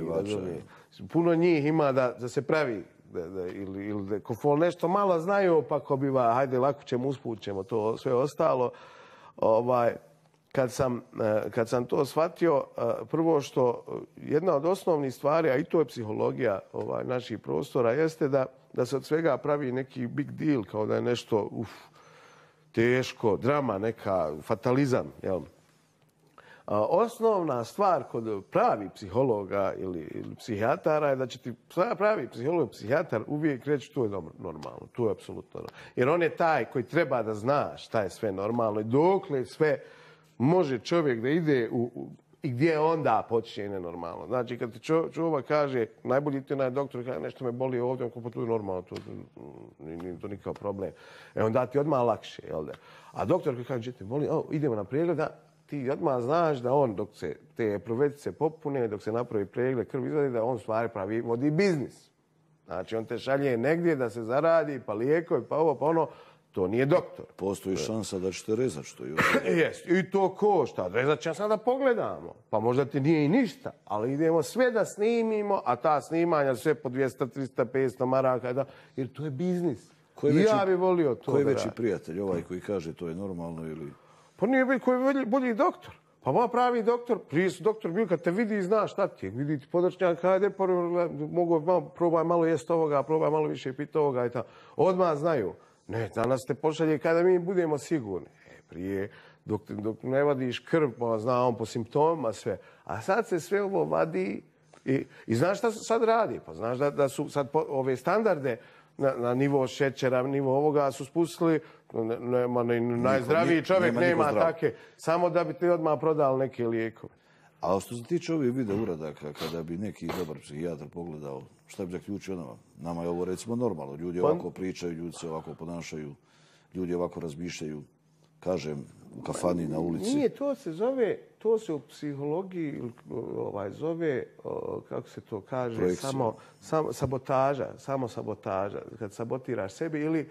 Puno njih ima da, da se pravi da, da, ili, ili da ko nešto malo znaju, pa ko biva, hajde, lako ćemo, usput ćemo to sve ostalo. Ovaj, kad, sam, kad sam to shvatio, prvo što jedna od osnovnih stvari, a i to je psihologija ovaj, naših prostora, jeste da, da se od svega pravi neki big deal, kao da je nešto, uf, teško, drama neka, fatalizam, jel? A, osnovna stvar kod pravi psihologa ili, ili psihijatara je da će ti pravi psiholog, psihijatar uvijek reći to je dobro, normalno, to je apsolutno normalno. Jer on je taj koji treba da zna šta je sve normalno i dokle sve može čovjek da ide u, u i gdje onda počinje nenormalno. Znači, kad ti čo, čovjek kaže, najbolji ti onaj doktor kaže nešto me boli ovdje, on to je normalno, to nije to nikakav problem. E onda ti odmah lakše, jel da? A doktor koji kaže, te boli, o, idemo na pregled, da, ti odmah znaš da on, dok se te provetice popune, dok se napravi pregled, krv izvadi, da on stvari pravi, vodi biznis. Znači, on te šalje negdje da se zaradi, pa lijekovi, pa ovo, pa ono, to nije doktor. Postoji šansa da ćete rezati što je. Jest, i to košta. Rezat će sada pogledamo. Pa možda ti nije i ništa, ali idemo sve da snimimo, a ta snimanja sve po dvjesto, tristo, petsto maraka, da, jer to je biznis. Ko je I veći, ja bi volio to. Ko je da veći radi. prijatelj, ovaj koji kaže to je normalno ili... Pa nije koji je bolji, bolji doktor. Pa moj pravi doktor, prije su doktor bil kad te vidi i zna šta ti je. Vidi ti podrčnjak, hajde, mogu malo, probaj malo jest ovoga, probaj malo više piti ovoga i ta. Odmah znaju. Ne, danas te pošalje kada mi budemo sigurni. E, prije, dok, dok ne vadiš krv, pa zna on po simptomima sve. A sad se sve ovo vadi i, i znaš šta sad radi? Pa znaš da, da su sad po, ove standarde na, na nivo šećera, nivo ovoga su spustili, nema, ne, najzdraviji čovjek nema, nema take, samo da bi ti odmah prodali neke lijekove. A što se tiče ovih video uradaka, kada bi neki dobar psihijatar pogledao, šta bi zaključio nama? Nama je ovo recimo normalno. Ljudi ovako pričaju, ljudi se ovako ponašaju, ljudi ovako razmišljaju, kažem, u kafani, na ulici. Nije, to se zove, to se u psihologiji ovaj, zove, kako se to kaže, samo, samo sabotaža, samo sabotaža. Kad sabotiraš sebi ili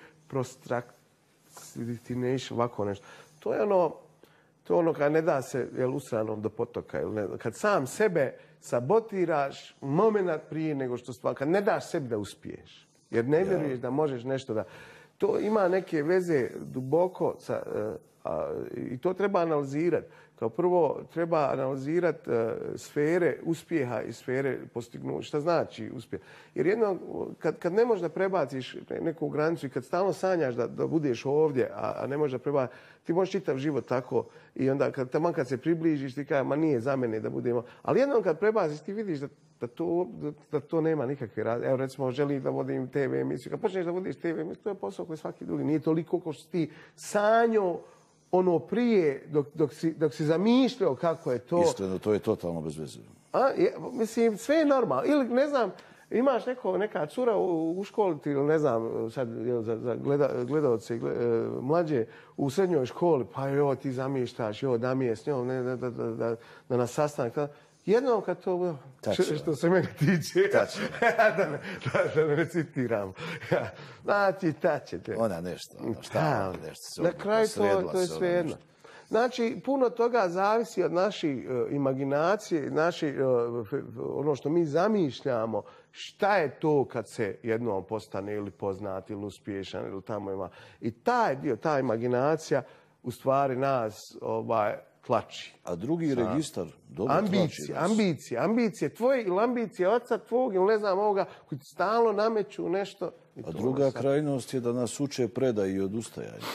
procrastination, ovako nešto. To je ono, to je ono kad ne da se jel, usranom do potoka. Jel, ne, kad sam sebe sabotiraš moment prije nego što stvar, kad ne daš sebi da uspiješ. Jer ne vjeruješ da možeš nešto da... To ima neke veze duboko sa, a, i to treba analizirati. Kao prvo treba analizirati sfere uspjeha i sfere postignuća. Šta znači uspjeh? Jer jedno, kad, kad ne možeš da prebaciš neku granicu i kad stalno sanjaš da, da budeš ovdje, a, a ne možeš da prebaciš, ti možeš čitav život tako i onda kad, taman kad se približiš ti kaže, ma nije za mene da budemo. Ali jednom kad prebaciš ti vidiš da Da to, da to nema nikakve razlike. Evo recimo želim da vodim te ve emisiju. Kad počneš da vodiš te ve emisiju, to je posao koji svaki drugi. Nije toliko kao što ti sanjao ono prije dok, dok, si, dok si zamišljao kako je to. Iskreno, to je totalno bez veze. A, je, mislim, sve je normalno. Ili ne znam, imaš neko, neka cura u, u školi ti, ili ne znam, sad jel, za, za gleda, gledalce gled, mlađe u srednjoj školi, pa jo, ti zamišljaš, jo, da mi je s njom, ne, da, da, da, da, da nas sastanak. Da, jednom kad to, što, što se mene tiče, da, da, da, da ne citiram. Znači, tačete. Ona nešto, ona šta, ona nešto. Na kraju to, to je sve jedno. Znači, puno toga zavisi od naše uh, imaginacije, naši, uh, ono što mi zamišljamo, šta je to kad se jednom postane ili poznat ili uspješan ili tamo ima. I taj dio, ta imaginacija u stvari nas ovaj, tlači. A drugi registar dobro ambicije, tlači. Ambicije, ambicije tvoje ili ambicije oca tvog ili ne znam ovoga koji ti stalno nameću nešto. A druga sad... krajnost je da nas uče predaj i odustajanje.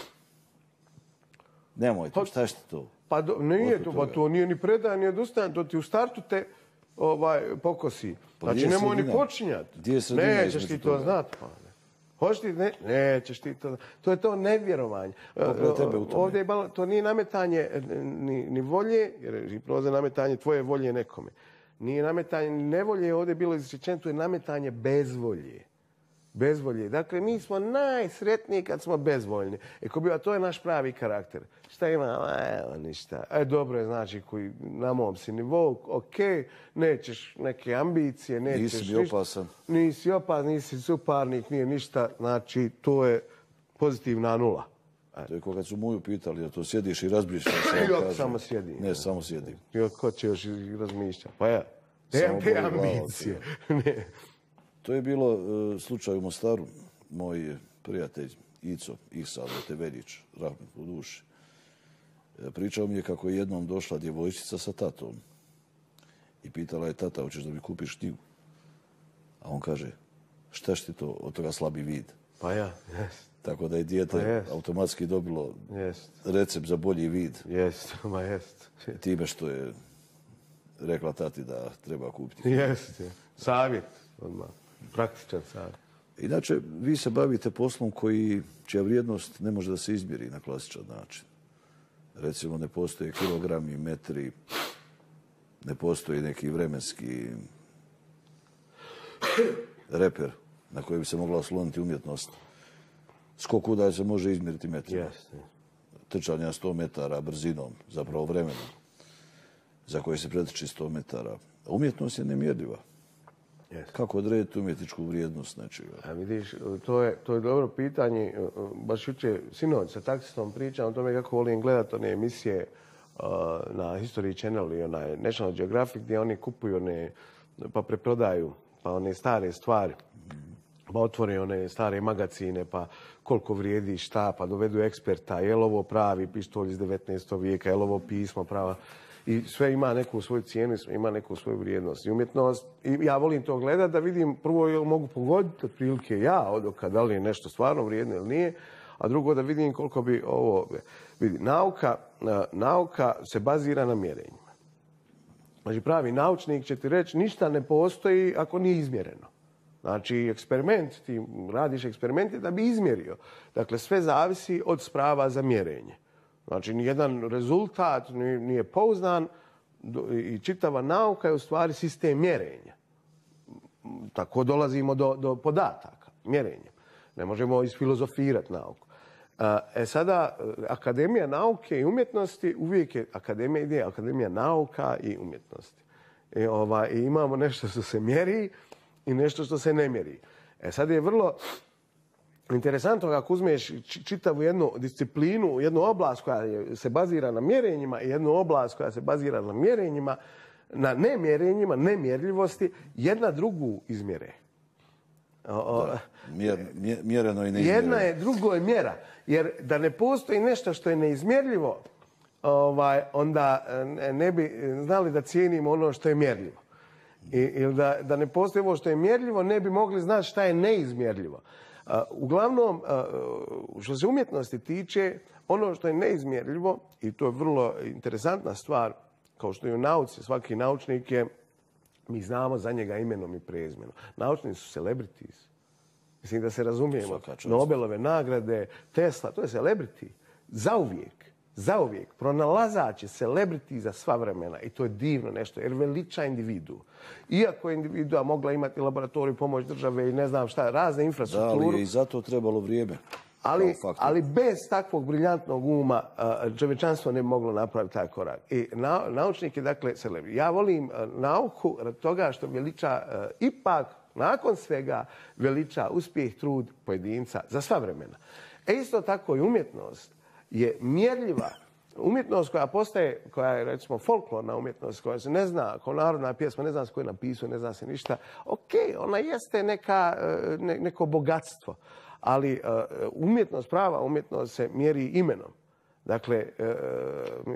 Nemojte, šta je to? Pa do, nije to, pa to nije ni predaj ni odustajanje, to ti u startu te ovaj, pokosi. Pa znači nemoj ni počinjati. Nećeš ti to znati. Pa, ne. Hoćeš ti, ne, nećeš ti to. To je to nevjerovanje. Ovdje je malo, to nije nametanje ni, ni volje, jer hipnoza je nametanje tvoje volje nekome. Nije nametanje ni nevolje, ovdje je bilo izrečeno, to je nametanje bezvolje. Bezvolje. Dakle, mi smo najsretniji kad smo bezvoljni. E, ko biva, to je naš pravi karakter. Šta ima? Evo, ništa. E, dobro je, znači, koji na mom si nivou, ok, nećeš neke ambicije, nećeš nisi mi opasan. Nisi opasan, nisi suparnik, nije ništa. Znači, to je pozitivna nula. E. To je ko kad su moju pitali, da to sjediš i razbriš. Ili samo sjedim. Ne, samo sjedim. I ko će još razmišljati? Pa ja, nemam te ambicije. Ne. To je bilo uh, slučaj u Mostaru. Moj prijatelj Ico, Ihsa, Teverić, rahmet u duši, pričao mi je kako je jednom došla djevojčica sa tatom i pitala je tata, hoćeš da mi kupiš knjigu? A on kaže, šta ti to od toga slabi vid? Pa ja, jes. Tako da je dijete Pa automatski dobilo jest. recept za bolji vid. Jest, ma jest. Time što je rekla tati da treba kupiti. Jest, je. Savjet, odmah. Praktičan savjet. Inače, vi se bavite poslom koji, čija vrijednost ne može da se izmjeri na klasičan način. Recimo, ne postoje kilogrami, metri, ne postoji neki vremenski reper na koji bi se mogla osloniti umjetnost. Skok udalja se može izmjeriti metrima. Yes. Trčanja sto metara brzinom, zapravo vremenom, za koje se pretrči sto metara. A umjetnost je nemjerljiva. Yes. Kako odrediti umjetničku vrijednost nečega? A vidiš, to je, to je dobro pitanje. Baš jučer, sinoć, sa taksistom pričam o tome kako volim gledati one emisije uh, na History Channel i onaj National Geographic gdje oni kupuju one, pa preprodaju pa one stare stvari. Pa otvore one stare magazine, pa koliko vrijedi šta, pa dovedu eksperta, je li ovo pravi pištolj iz devetnaestog vijeka, je li ovo pismo prava. I sve ima neku svoju cijenu, ima neku svoju vrijednost. I umjetnost, i ja volim to gledati da vidim prvo jel mogu pogoditi otprilike ja od oka, da li je nešto stvarno vrijedno ili nije, a drugo da vidim koliko bi ovo... Vidi, nauka, nauka se bazira na mjerenjima. Znači pravi naučnik će ti reći ništa ne postoji ako nije izmjereno. Znači, eksperiment, ti radiš eksperimente da bi izmjerio. Dakle, sve zavisi od sprava za mjerenje. Znači, nijedan rezultat nije pouzdan i čitava nauka je u stvari sistem mjerenja. Tako dolazimo do, do podataka, mjerenjem. Ne možemo isfilozofirati nauku. E sada, Akademija nauke i umjetnosti, uvijek je Akademija ide, Akademija nauka i umjetnosti. I, ovaj, i imamo nešto što se mjeri i nešto što se ne mjeri. E sad je vrlo interesantno kako uzmeš čitavu jednu disciplinu, jednu oblast koja je, se bazira na mjerenjima i jednu oblast koja se bazira na mjerenjima, na nemjerenjima, nemjerljivosti, jedna drugu izmjere. Da, mjer, mjer, mjereno i neizmjereno. Jedna je, drugo je mjera. Jer da ne postoji nešto što je neizmjerljivo, ovaj, onda ne bi znali da cijenimo ono što je mjerljivo. I, ili da, da ne postoji ovo što je mjerljivo, ne bi mogli znati šta je neizmjerljivo. Uh, uglavnom, uh, što se umjetnosti tiče, ono što je neizmjerljivo, i to je vrlo interesantna stvar, kao što je u nauci, svaki naučnik je, mi znamo za njega imenom i prezimenom. Naučnici su celebrities. Mislim da se razumijemo. Nobelove nagrade, Tesla, to je celebrity. Zauvijek. Zauvijek. Pronalazač je celebrity za sva vremena. I to je divno nešto, jer veliča individu. Iako je individua mogla imati laboratoriju, pomoć države i ne znam šta, razne infrastrukturu. Da, ali je i zato trebalo vrijeme. Ali, ali bez takvog briljantnog uma čovječanstvo ne bi moglo napraviti taj korak. I na, naučnik je dakle celebrity. Ja volim nauku radi toga što veliča ipak, nakon svega, veliča uspjeh, trud pojedinca za sva vremena. E isto tako i umjetnost je mjerljiva. Umjetnost koja postaje, koja je recimo folklorna umjetnost, koja se ne zna, kao narodna pjesma, ne zna se ko je napisao, ne zna se ništa. Ok, ona jeste neka, ne, neko bogatstvo, ali uh, umjetnost, prava umjetnost se mjeri imenom. Dakle, uh,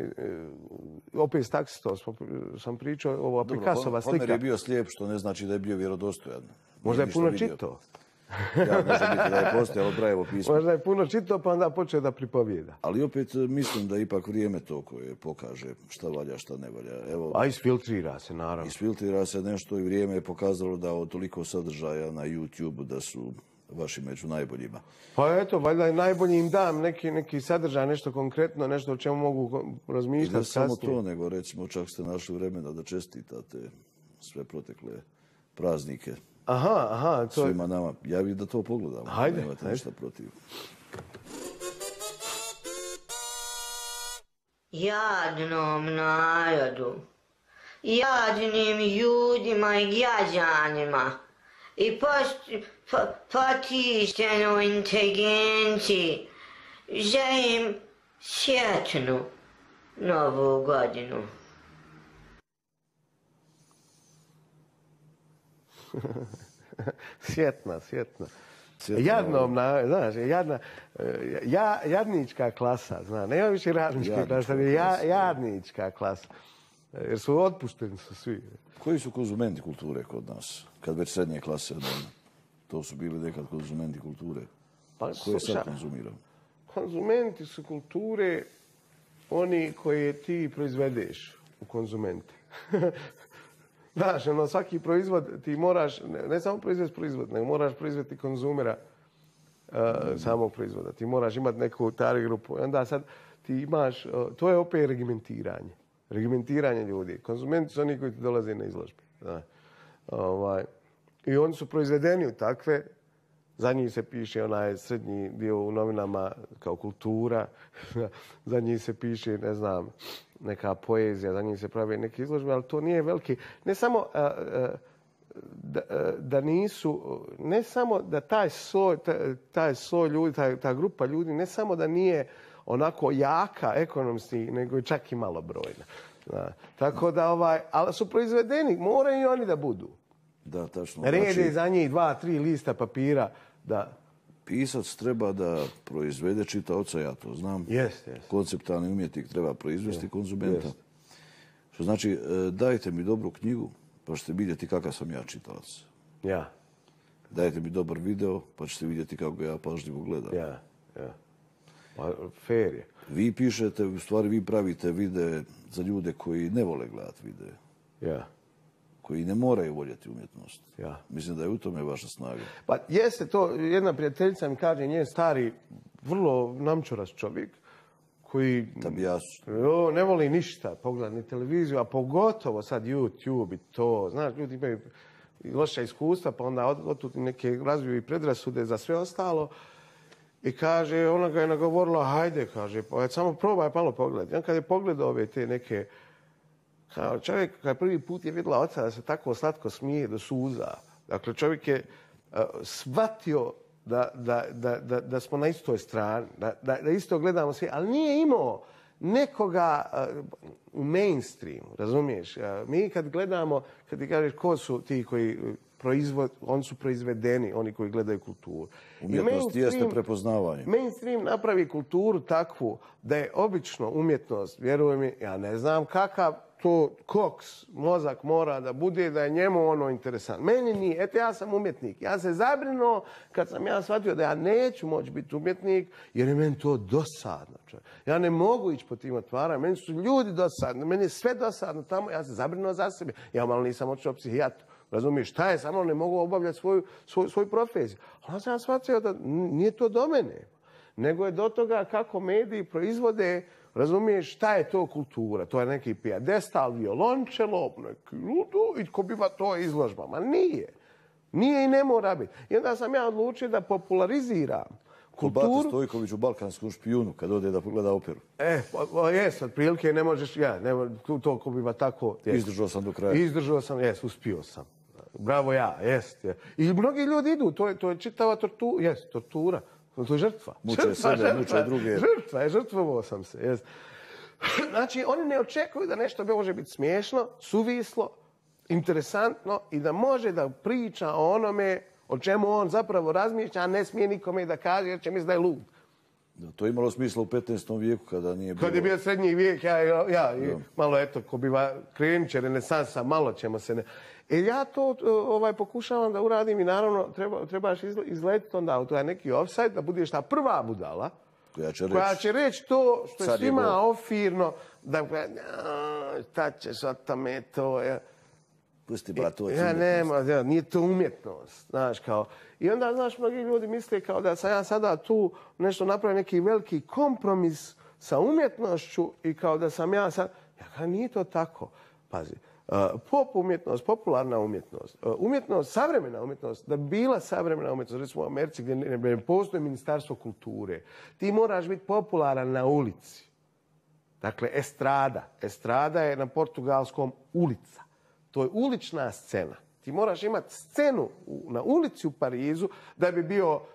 opet s taksistom sam pričao, ovo Picassova slika. Homer je bio slijep, što ne znači da je bio vjerodostojan. Možda je puno čitao. Ja, može biti da je postojalo Brajevo pismo. Možda je puno čitao, pa onda počeo da pripovijeda. Ali opet mislim da ipak vrijeme to koje pokaže šta valja, šta ne valja. Evo, a isfiltrira se, naravno. Isfiltrira se nešto i vrijeme je pokazalo da od toliko sadržaja na YouTube da su vaši među najboljima. Pa eto, valjda je najbolji im dam neki, neki sadržaj, nešto konkretno, nešto o čemu mogu razmišljati. Ne samo to, nego recimo čak ste našli vremena da čestitate sve protekle praznike. Aha, aha. To... Svima nama. Ja bih da to pogledamo. Hajde. Nemate ništa protiv. Jadnom narodu, jadnim ljudima i građanima i po, potištenoj inteligenciji želim sretnu novu godinu. Sjetna, sjetna. Jadnovna, znaš, jadna, ja, jadnička klasa, znaš, nema više radnička klasa, ja, jadnička klasa. Jer su otpušteni su svi. Koji su konzumenti kulture kod nas? Kad već srednje klase, da, to su bili nekad konzumenti kulture. Pa, koje sad konzumiramo? Konzumenti su kulture oni koje ti proizvedeš u konzumente. Znaš, ono, svaki proizvod ti moraš, ne, ne samo proizvesti proizvod, nego moraš proizvesti konzumera uh, mm. samog proizvoda. Ti moraš imati neku target grupu. I onda sad ti imaš, uh, to je opet regimentiranje. Regimentiranje ljudi. Konzumenti su oni koji ti dolaze na izložbe. Da. Ovaj, I oni su proizvedeni u takve. Za njih se piše onaj srednji dio u novinama kao kultura. Za njih se piše, ne znam, neka poezija, za njih se prave neke izložbe, ali to nije veliki. Ne samo a, a, da, a, da nisu, ne samo da taj sloj, taj, taj sloj ljudi, taj, ta grupa ljudi, ne samo da nije onako jaka ekonomski, nego i čak i malobrojna. Da. Tako da, ovaj, ali su proizvedeni, moraju i oni da budu. Da, tačno. Rede Znači, za njih dva, tri lista papira da... Pisac treba da proizvede čitaoca, ja to znam. Jest, jest. Konceptualni umjetnik treba proizvesti Jest, konzumenta. jest. Što znači, dajte mi dobru knjigu, pa ćete vidjeti kakav sam ja čitaoc. Ja. Dajte mi dobar video, pa ćete vidjeti kako ga ja pažljivo gledam. Ja, ja. Pa, fair je. Vi pišete, u stvari vi pravite videe za ljude koji ne vole gledati videe. Ja. Koji ne moraju voljeti umjetnost. Ja. Mislim da je u tome vaša snaga. Pa jeste to, jedna prijateljica mi kaže, njen stari, vrlo namčuras čovjek, koji jo, ne voli ništa, pogleda ni televiziju, a pogotovo sad YouTube i to. Znaš, ljudi imaju loša iskustva, pa onda otud neke razviju i predrasude za sve ostalo. I kaže, ona ga je nagovorila, hajde, kaže, pa samo probaj malo pogledati. On kad je pogledao ove te neke... Kao čovjek kad prvi put je vidjela oca da se tako slatko smije do suza. Dakle, čovjek je uh, shvatio da, da, da, da, da smo na istoj strani, da, da, da isto gledamo svi, ali nije imao nekoga uh, u mainstreamu, razumiješ? Uh, mi kad gledamo, kad ti kažeš ko su ti koji proizvod, oni su proizvedeni, oni koji gledaju kulturu. Umjetnost jeste prepoznavanje. Mainstream napravi kulturu takvu da je obično umjetnost, vjeruj mi, ja ne znam kakav to koks, mozak mora da bude, da je njemu ono interesantno. Meni nije. Eto, ja sam umjetnik. Ja se zabrinuo kad sam ja shvatio da ja neću moći biti umjetnik, jer je meni to dosadno. Čovjek. Ja ne mogu ići po tim otvaranjima. Meni su ljudi dosadni. Meni je sve dosadno tamo. Ja se zabrinuo za sebe. Ja malo nisam otišao psihijatru. Razumiješ, šta je, samo ne mogu obavljati svoju, svoju, svoju profesiju. Onda sam ja shvatio da nije to do mene, nego je do toga kako mediji proizvode. Razumiješ, šta je to kultura? To je neki pijadestal, violončelo, neki ludo, i ko biva to izložba. Ma nije. Nije i ne mora biti. I onda sam ja odlučio da populariziram kulturu. Bata Stojković u Balkanskom špijunu kad ode da pogleda operu. E, pa, jes, otprilike ne možeš, ja, ne možeš, to ko biva tako. Jes. Izdržao sam do kraja. Izdržao sam, jes, uspio sam. Bravo ja, jest. Jes. I mnogi ljudi idu, to je, to je čitava tortura, jes, tortura. To je žrtva. Muče žrtva, sebe, žrtva, muče druge. Žrtva je, žrtvovao sam se. Jes. Znači, oni ne očekuju da nešto može biti smiješno, suvislo, interesantno i da može da priča o onome o čemu on zapravo razmišlja, a ne smije nikome da kaže jer će misli da je lud. Da, to je imalo smisla u petnaestom vijeku kada nije bilo... Kad je bio srednji vijek, ja, ja, ja i malo eto, ko biva krenut će renesansa, malo ćemo se ne... E ja to ovaj, pokušavam da uradim i naravno treba, trebaš izletiti onda u taj neki offside, da budeš ta prva budala koja će reći, koja će reći to što je svima je ofirno, da šta ćeš od tome to je... Pusti ba, to je ja, nema, ja, nije to umjetnost, znaš, kao... I onda, znaš, mnogi ljudi misle kao da sam ja sada tu nešto napravio neki veliki kompromis sa umjetnošću i kao da sam ja sad... Ja, kao nije to tako. Pazi, uh, pop umjetnost, popularna umjetnost, uh, umjetnost, savremena umjetnost, da bi bila savremena umjetnost, recimo u Americi gdje ne, ne postoji ministarstvo kulture, ti moraš biti popularan na ulici. Dakle, estrada. Estrada je na portugalskom ulica. To je ulična scena. Ti moraš imati scenu na ulici u Parizu da bi bio uh,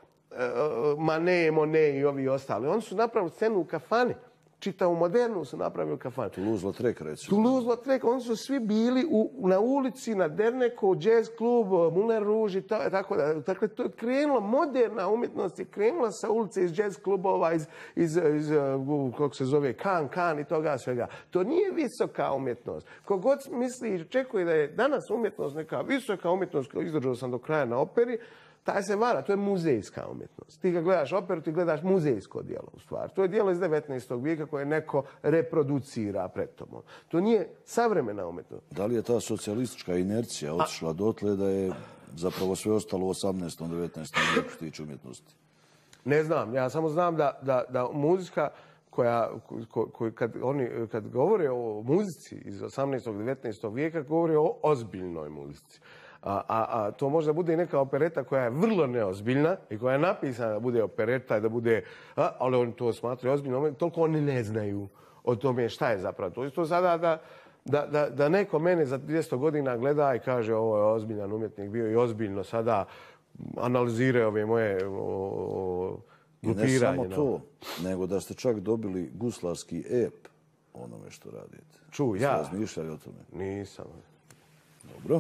Manet, Monet i ovi ostali. Oni su napravili scenu u kafani. Čitavu modernu su napravili u kafani. Toulouse-Lautrec, recimo. Toulouse-Lautrec, oni su svi bili u, na ulici, na Derneku, jazz klub, Moulin Rouge i to, tako da. Dakle, to je krenulo, moderna umjetnost je krenula sa ulice iz jazz klubova, iz, iz, iz kako se zove, Kan, Kan i toga svega. To nije visoka umjetnost. Kogod misli i očekuje da je danas umjetnost neka visoka umjetnost, koju izdržao sam do kraja na operi, taj se vara, to je muzejska umjetnost. Ti kad gledaš operu, ti gledaš muzejsko djelo u stvari. To je djelo iz devetnaestog vijeka koje neko reproducira pred tobom. To nije savremena umjetnost. Da li je ta socijalistička inercija otišla dotle da je zapravo sve ostalo u osamnaestom, devetnaestom vijeku što tiče umjetnosti? Ne znam, ja samo znam da, da, da muzika koja, ko, ko, kad, oni, kad govore o muzici iz osamnaestog, devetnaestog vijeka, govore o ozbiljnoj muzici. A, a, a to možda bude i neka opereta koja je vrlo neozbiljna i koja je napisana da bude opereta i da bude, a, ali oni to smatraju ozbiljno, toliko oni ne znaju o tome šta je zapravo. To je to sada da, da, da, da neko mene za dvjesto godina gleda i kaže ovo je ozbiljan umjetnik bio i ozbiljno sada analizira ove moje o, o, grupiranje. Ne samo to, nego da ste čak dobili guslarski ep onome što radite. Ču, ja? Ste razmišljali o tome? Nisam. Dobro.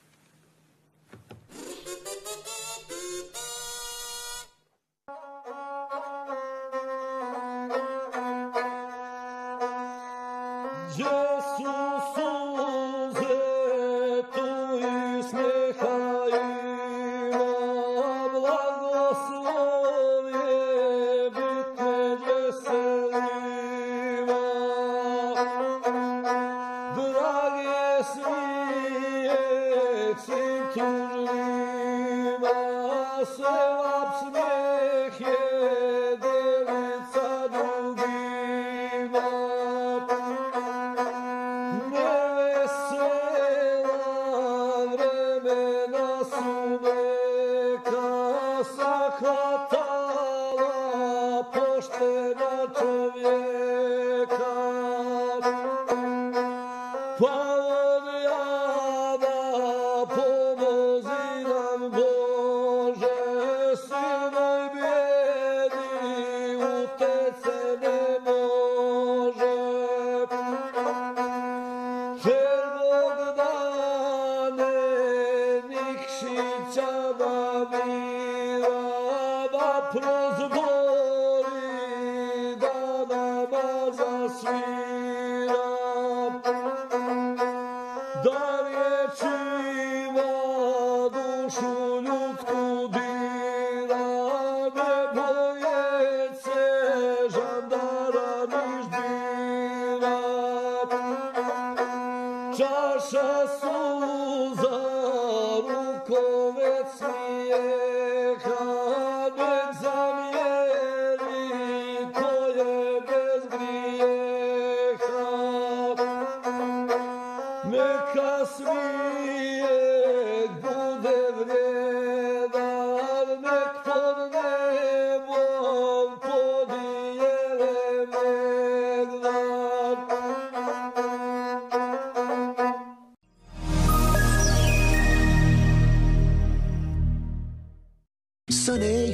Sonny,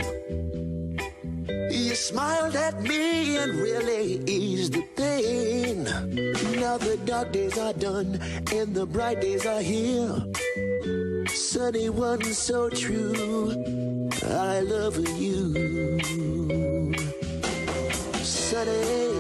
you smiled at me and really eased the pain. Now the dark days are done and the bright days are here. Sonny, one so true, I love you. Sonny.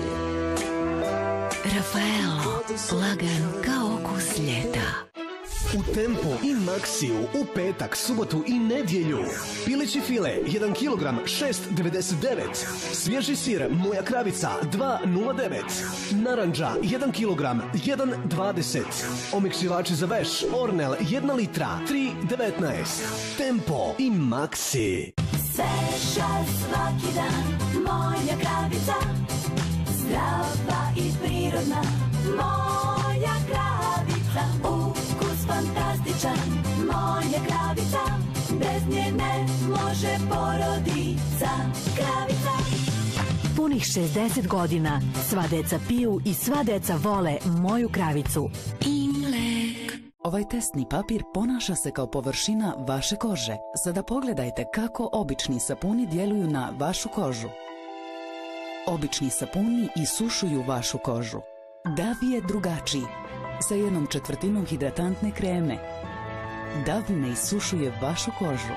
Rafaelo, lagan kao okus ljeta. U Tempu i Maxiju u petak, subotu i nedjelju. Pileći file jedan kilogram šest devedeset devet. Svježi sir Moja kravica dva nula devet. Naranđa jedan kilogram jedan dvadeset. Omekšivači za veš Ornel jedna litra tri devetnaest. Tempo i Maxi. Sveža svaki dan Moja kravica, zdrava i prirodna Moja kravica, ukus fantastičan Moja kravica, bez nje ne može porodica. Kravica. Punih šezdeset godina sva deca piju i sva deca vole Moju kravicu. Inlek. Ovaj testni papir ponaša se kao površina vaše kože. Sada pogledajte kako obični sapuni djeluju na vašu kožu. Obični sapuni isušuju vašu kožu. Dav je drugačiji, sa jednom četvrtinom hidratantne kreme. Dav ne isušuje vašu kožu.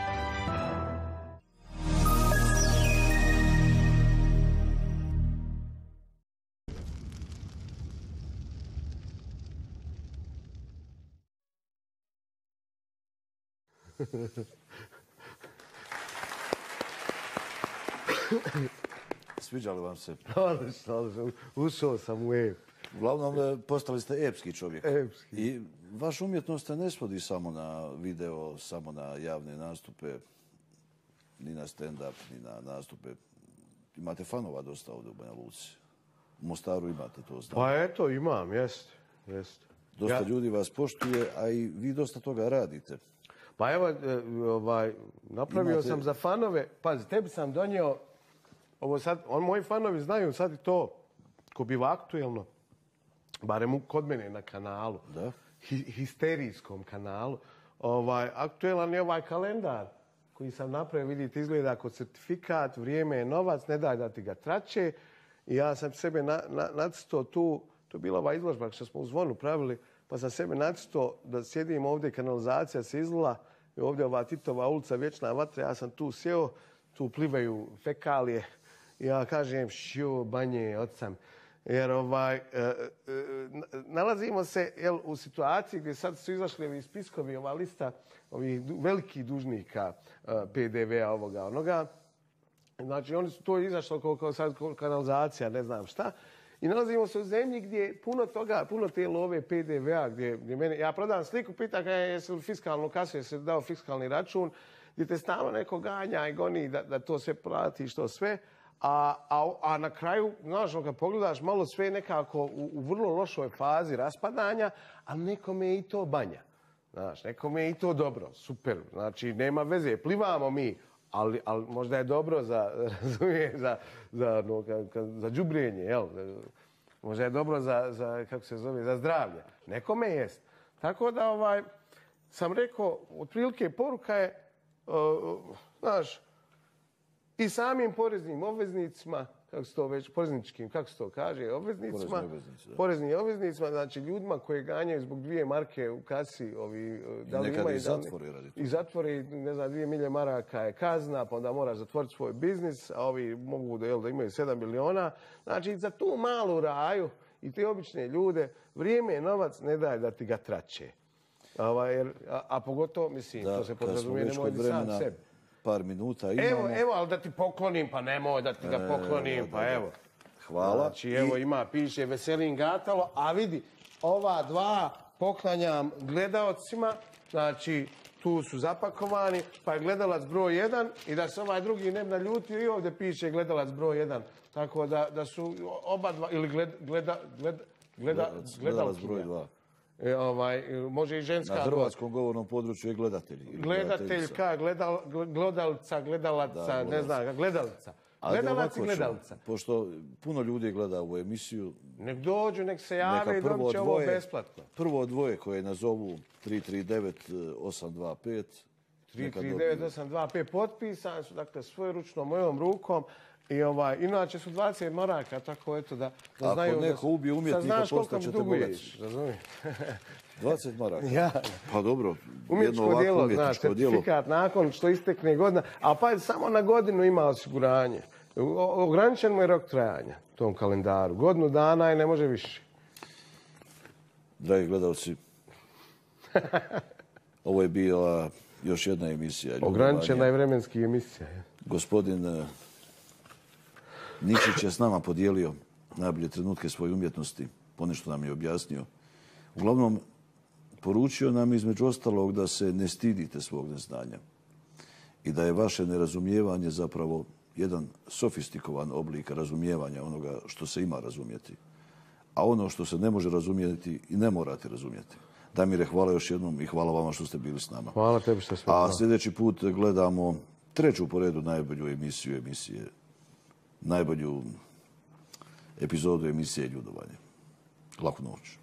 Sviđa li vam se? Odlično, odlično. Ušao sam u ep. Uglavnom, postali ste epski čovjek. Epski. I vaša umjetnost se ne svodi samo na video, samo na javne nastupe, ni na stand-up, ni na nastupe. Imate fanova dosta ovdje u Banja Luci. U Mostaru imate to, znam. Pa eto, imam, jest. jest. Dosta Ja- ljudi vas poštuje, a i vi dosta toga radite. Pa evo, e, ovaj, napravio Imate- sam za fanove, pazi, tebi sam donio, ovo sad, on, moji fanovi znaju sad i to, ko biva aktuelno, barem u- kod mene na kanalu, Da. hi- histerijskom kanalu, ovaj, aktuelan je ovaj kalendar koji sam napravio, vidite, izgleda kod certifikat, vrijeme je novac, ne daj da ti ga trače. I ja sam sebe na, na, nacrtao tu, to je bila ova izložba što smo u Zvonu pravili, pa sam sebe nacrtao da sjedim ovdje, kanalizacija se izlila, i ovdje ova Titova ulica, vječna vatra, ja sam tu sjeo, tu plivaju fekalije, i ja kažem, šio, banje, odsam. Jer ovaj, e, e, nalazimo se jel, u situaciji gdje sad su izašli ovi spiskovi, ova lista ovih du- velikih dužnika e, pe de vea ovoga onoga. Znači oni su to izašlo kao, kao sad kao kanalizacija, ne znam šta. I nalazimo se u zemlji gdje je puno toga, puno te love pe de vea, gdje, gdje mene, ja prodam sliku, pita ga jesi li fiskalnu kasu, jesi li dao fiskalni račun, gdje te stalno neko ganja i goni da, da to sve plati, što sve. A, a, a na kraju, znaš, kad pogledaš, malo sve nekako u, u vrlo lošoj fazi raspadanja, a nekome je i to banja. Znaš, nekome je i to dobro, super. Znači, nema veze, plivamo mi, ali, ali možda je dobro za, razumije, za, za, no, ka, ka, za đubrijenje, jel? Možda je dobro za, za, kako se zove, za zdravlje. Nekome jest. Tako da, ovaj, sam rekao, otprilike poruka je, uh, znaš, i samim poreznim obveznicima, kako se to već, porezničkim, kako se to kaže, obveznicima, Porezni obveznici, da. poreznim obveznicima, znači ljudima koji ganjaju zbog dvije marke u kasi, ovi, da li nekad imaju, i da li- zatvore radi toga. I zatvori, ne znam, dvije milje maraka je kazna, pa onda moraš zatvoriti svoj biznis, a ovi mogu da, jel, da imaju sedam miliona. Znači, za tu malu raju i te obične ljude, vrijeme je novac, ne daj da ti ga trače. Ovaj, jer, a, a pogotovo, mislim, Da, to se kad smo podrazumije, već nemoj kod ni sam vremena, sebi. par minuta imamo. Evo, evo, ali da ti poklonim, pa nemoj da ti ga E, poklonim, da, pa da, da. evo. Hvala. Znači, evo I- ima, piše Veselin Gatalo, a vidi, ova dva poklanjam gledaocima, znači, tu su zapakovani, pa je gledalac broj jedan i da se ovaj drugi ne bi naljutio i ovdje piše gledalac broj jedan. Tako da, da su oba dva, ili gled, gleda, gled, gleda, Gledalac- gledalac gledalkinja. broj dva. E, ovaj, može i ženska. Na hrvatskom govornom području je gledatelj. ili gledateljica. Gledateljka, gledal, gledalca, gledalaca, Da, ne znam, gledalca. Ali Gledalac i ovako ćemo, gledalca. Pošto puno ljudi gleda ovu emisiju, Nek dođu, nek se jave i neka dobit prvo će ovo dvoje, besplatno. prvo dvoje koje nazovu tri tri devet osam dva pet. tri neka tri dobiju. devet osam dva pet potpisani su, dakle, svojeručno mojom rukom. I ovaj, inače su dvadeset maraka, tako eto da, da Ako znaju... neko da, ubije umjetnika, sad znaš koliko postaćete mi duguješ, bogaći. razumiješ? dvadeset maraka? Ja. Pa dobro, jedno Umjetničko ovako djelo, znaš, umjetničko djelo. certifikat nakon što istekne godina, a pa samo na godinu ima osiguranje. O- Ograničen mu je rok trajanja tom kalendaru. Godinu dana i ne može više. Dragi gledalci, ovo je bila još jedna emisija. Ograničena je vremenski emisija. je. Gospodin eh, Nikšić je s nama podijelio najbolje trenutke svoje umjetnosti, ponešto nam je objasnio. Uglavnom, poručio nam između ostalog da se ne stidite svog neznanja i da je vaše nerazumijevanje zapravo jedan sofistikovan oblik razumijevanja onoga što se ima razumjeti. A ono što se ne može razumjeti i ne morate razumjeti. Damire, hvala još jednom i hvala vama što ste bili s nama. Hvala tebi što smo. A sljedeći put gledamo treću po redu najbolju emisiju emisije, najbolju epizodu emisije Ljudovanje. Laku noć.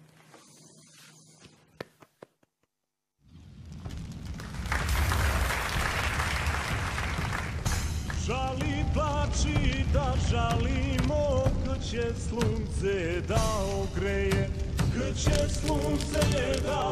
Žali, plači da žalimo, kad će slunce da ogreje, kad će slunce da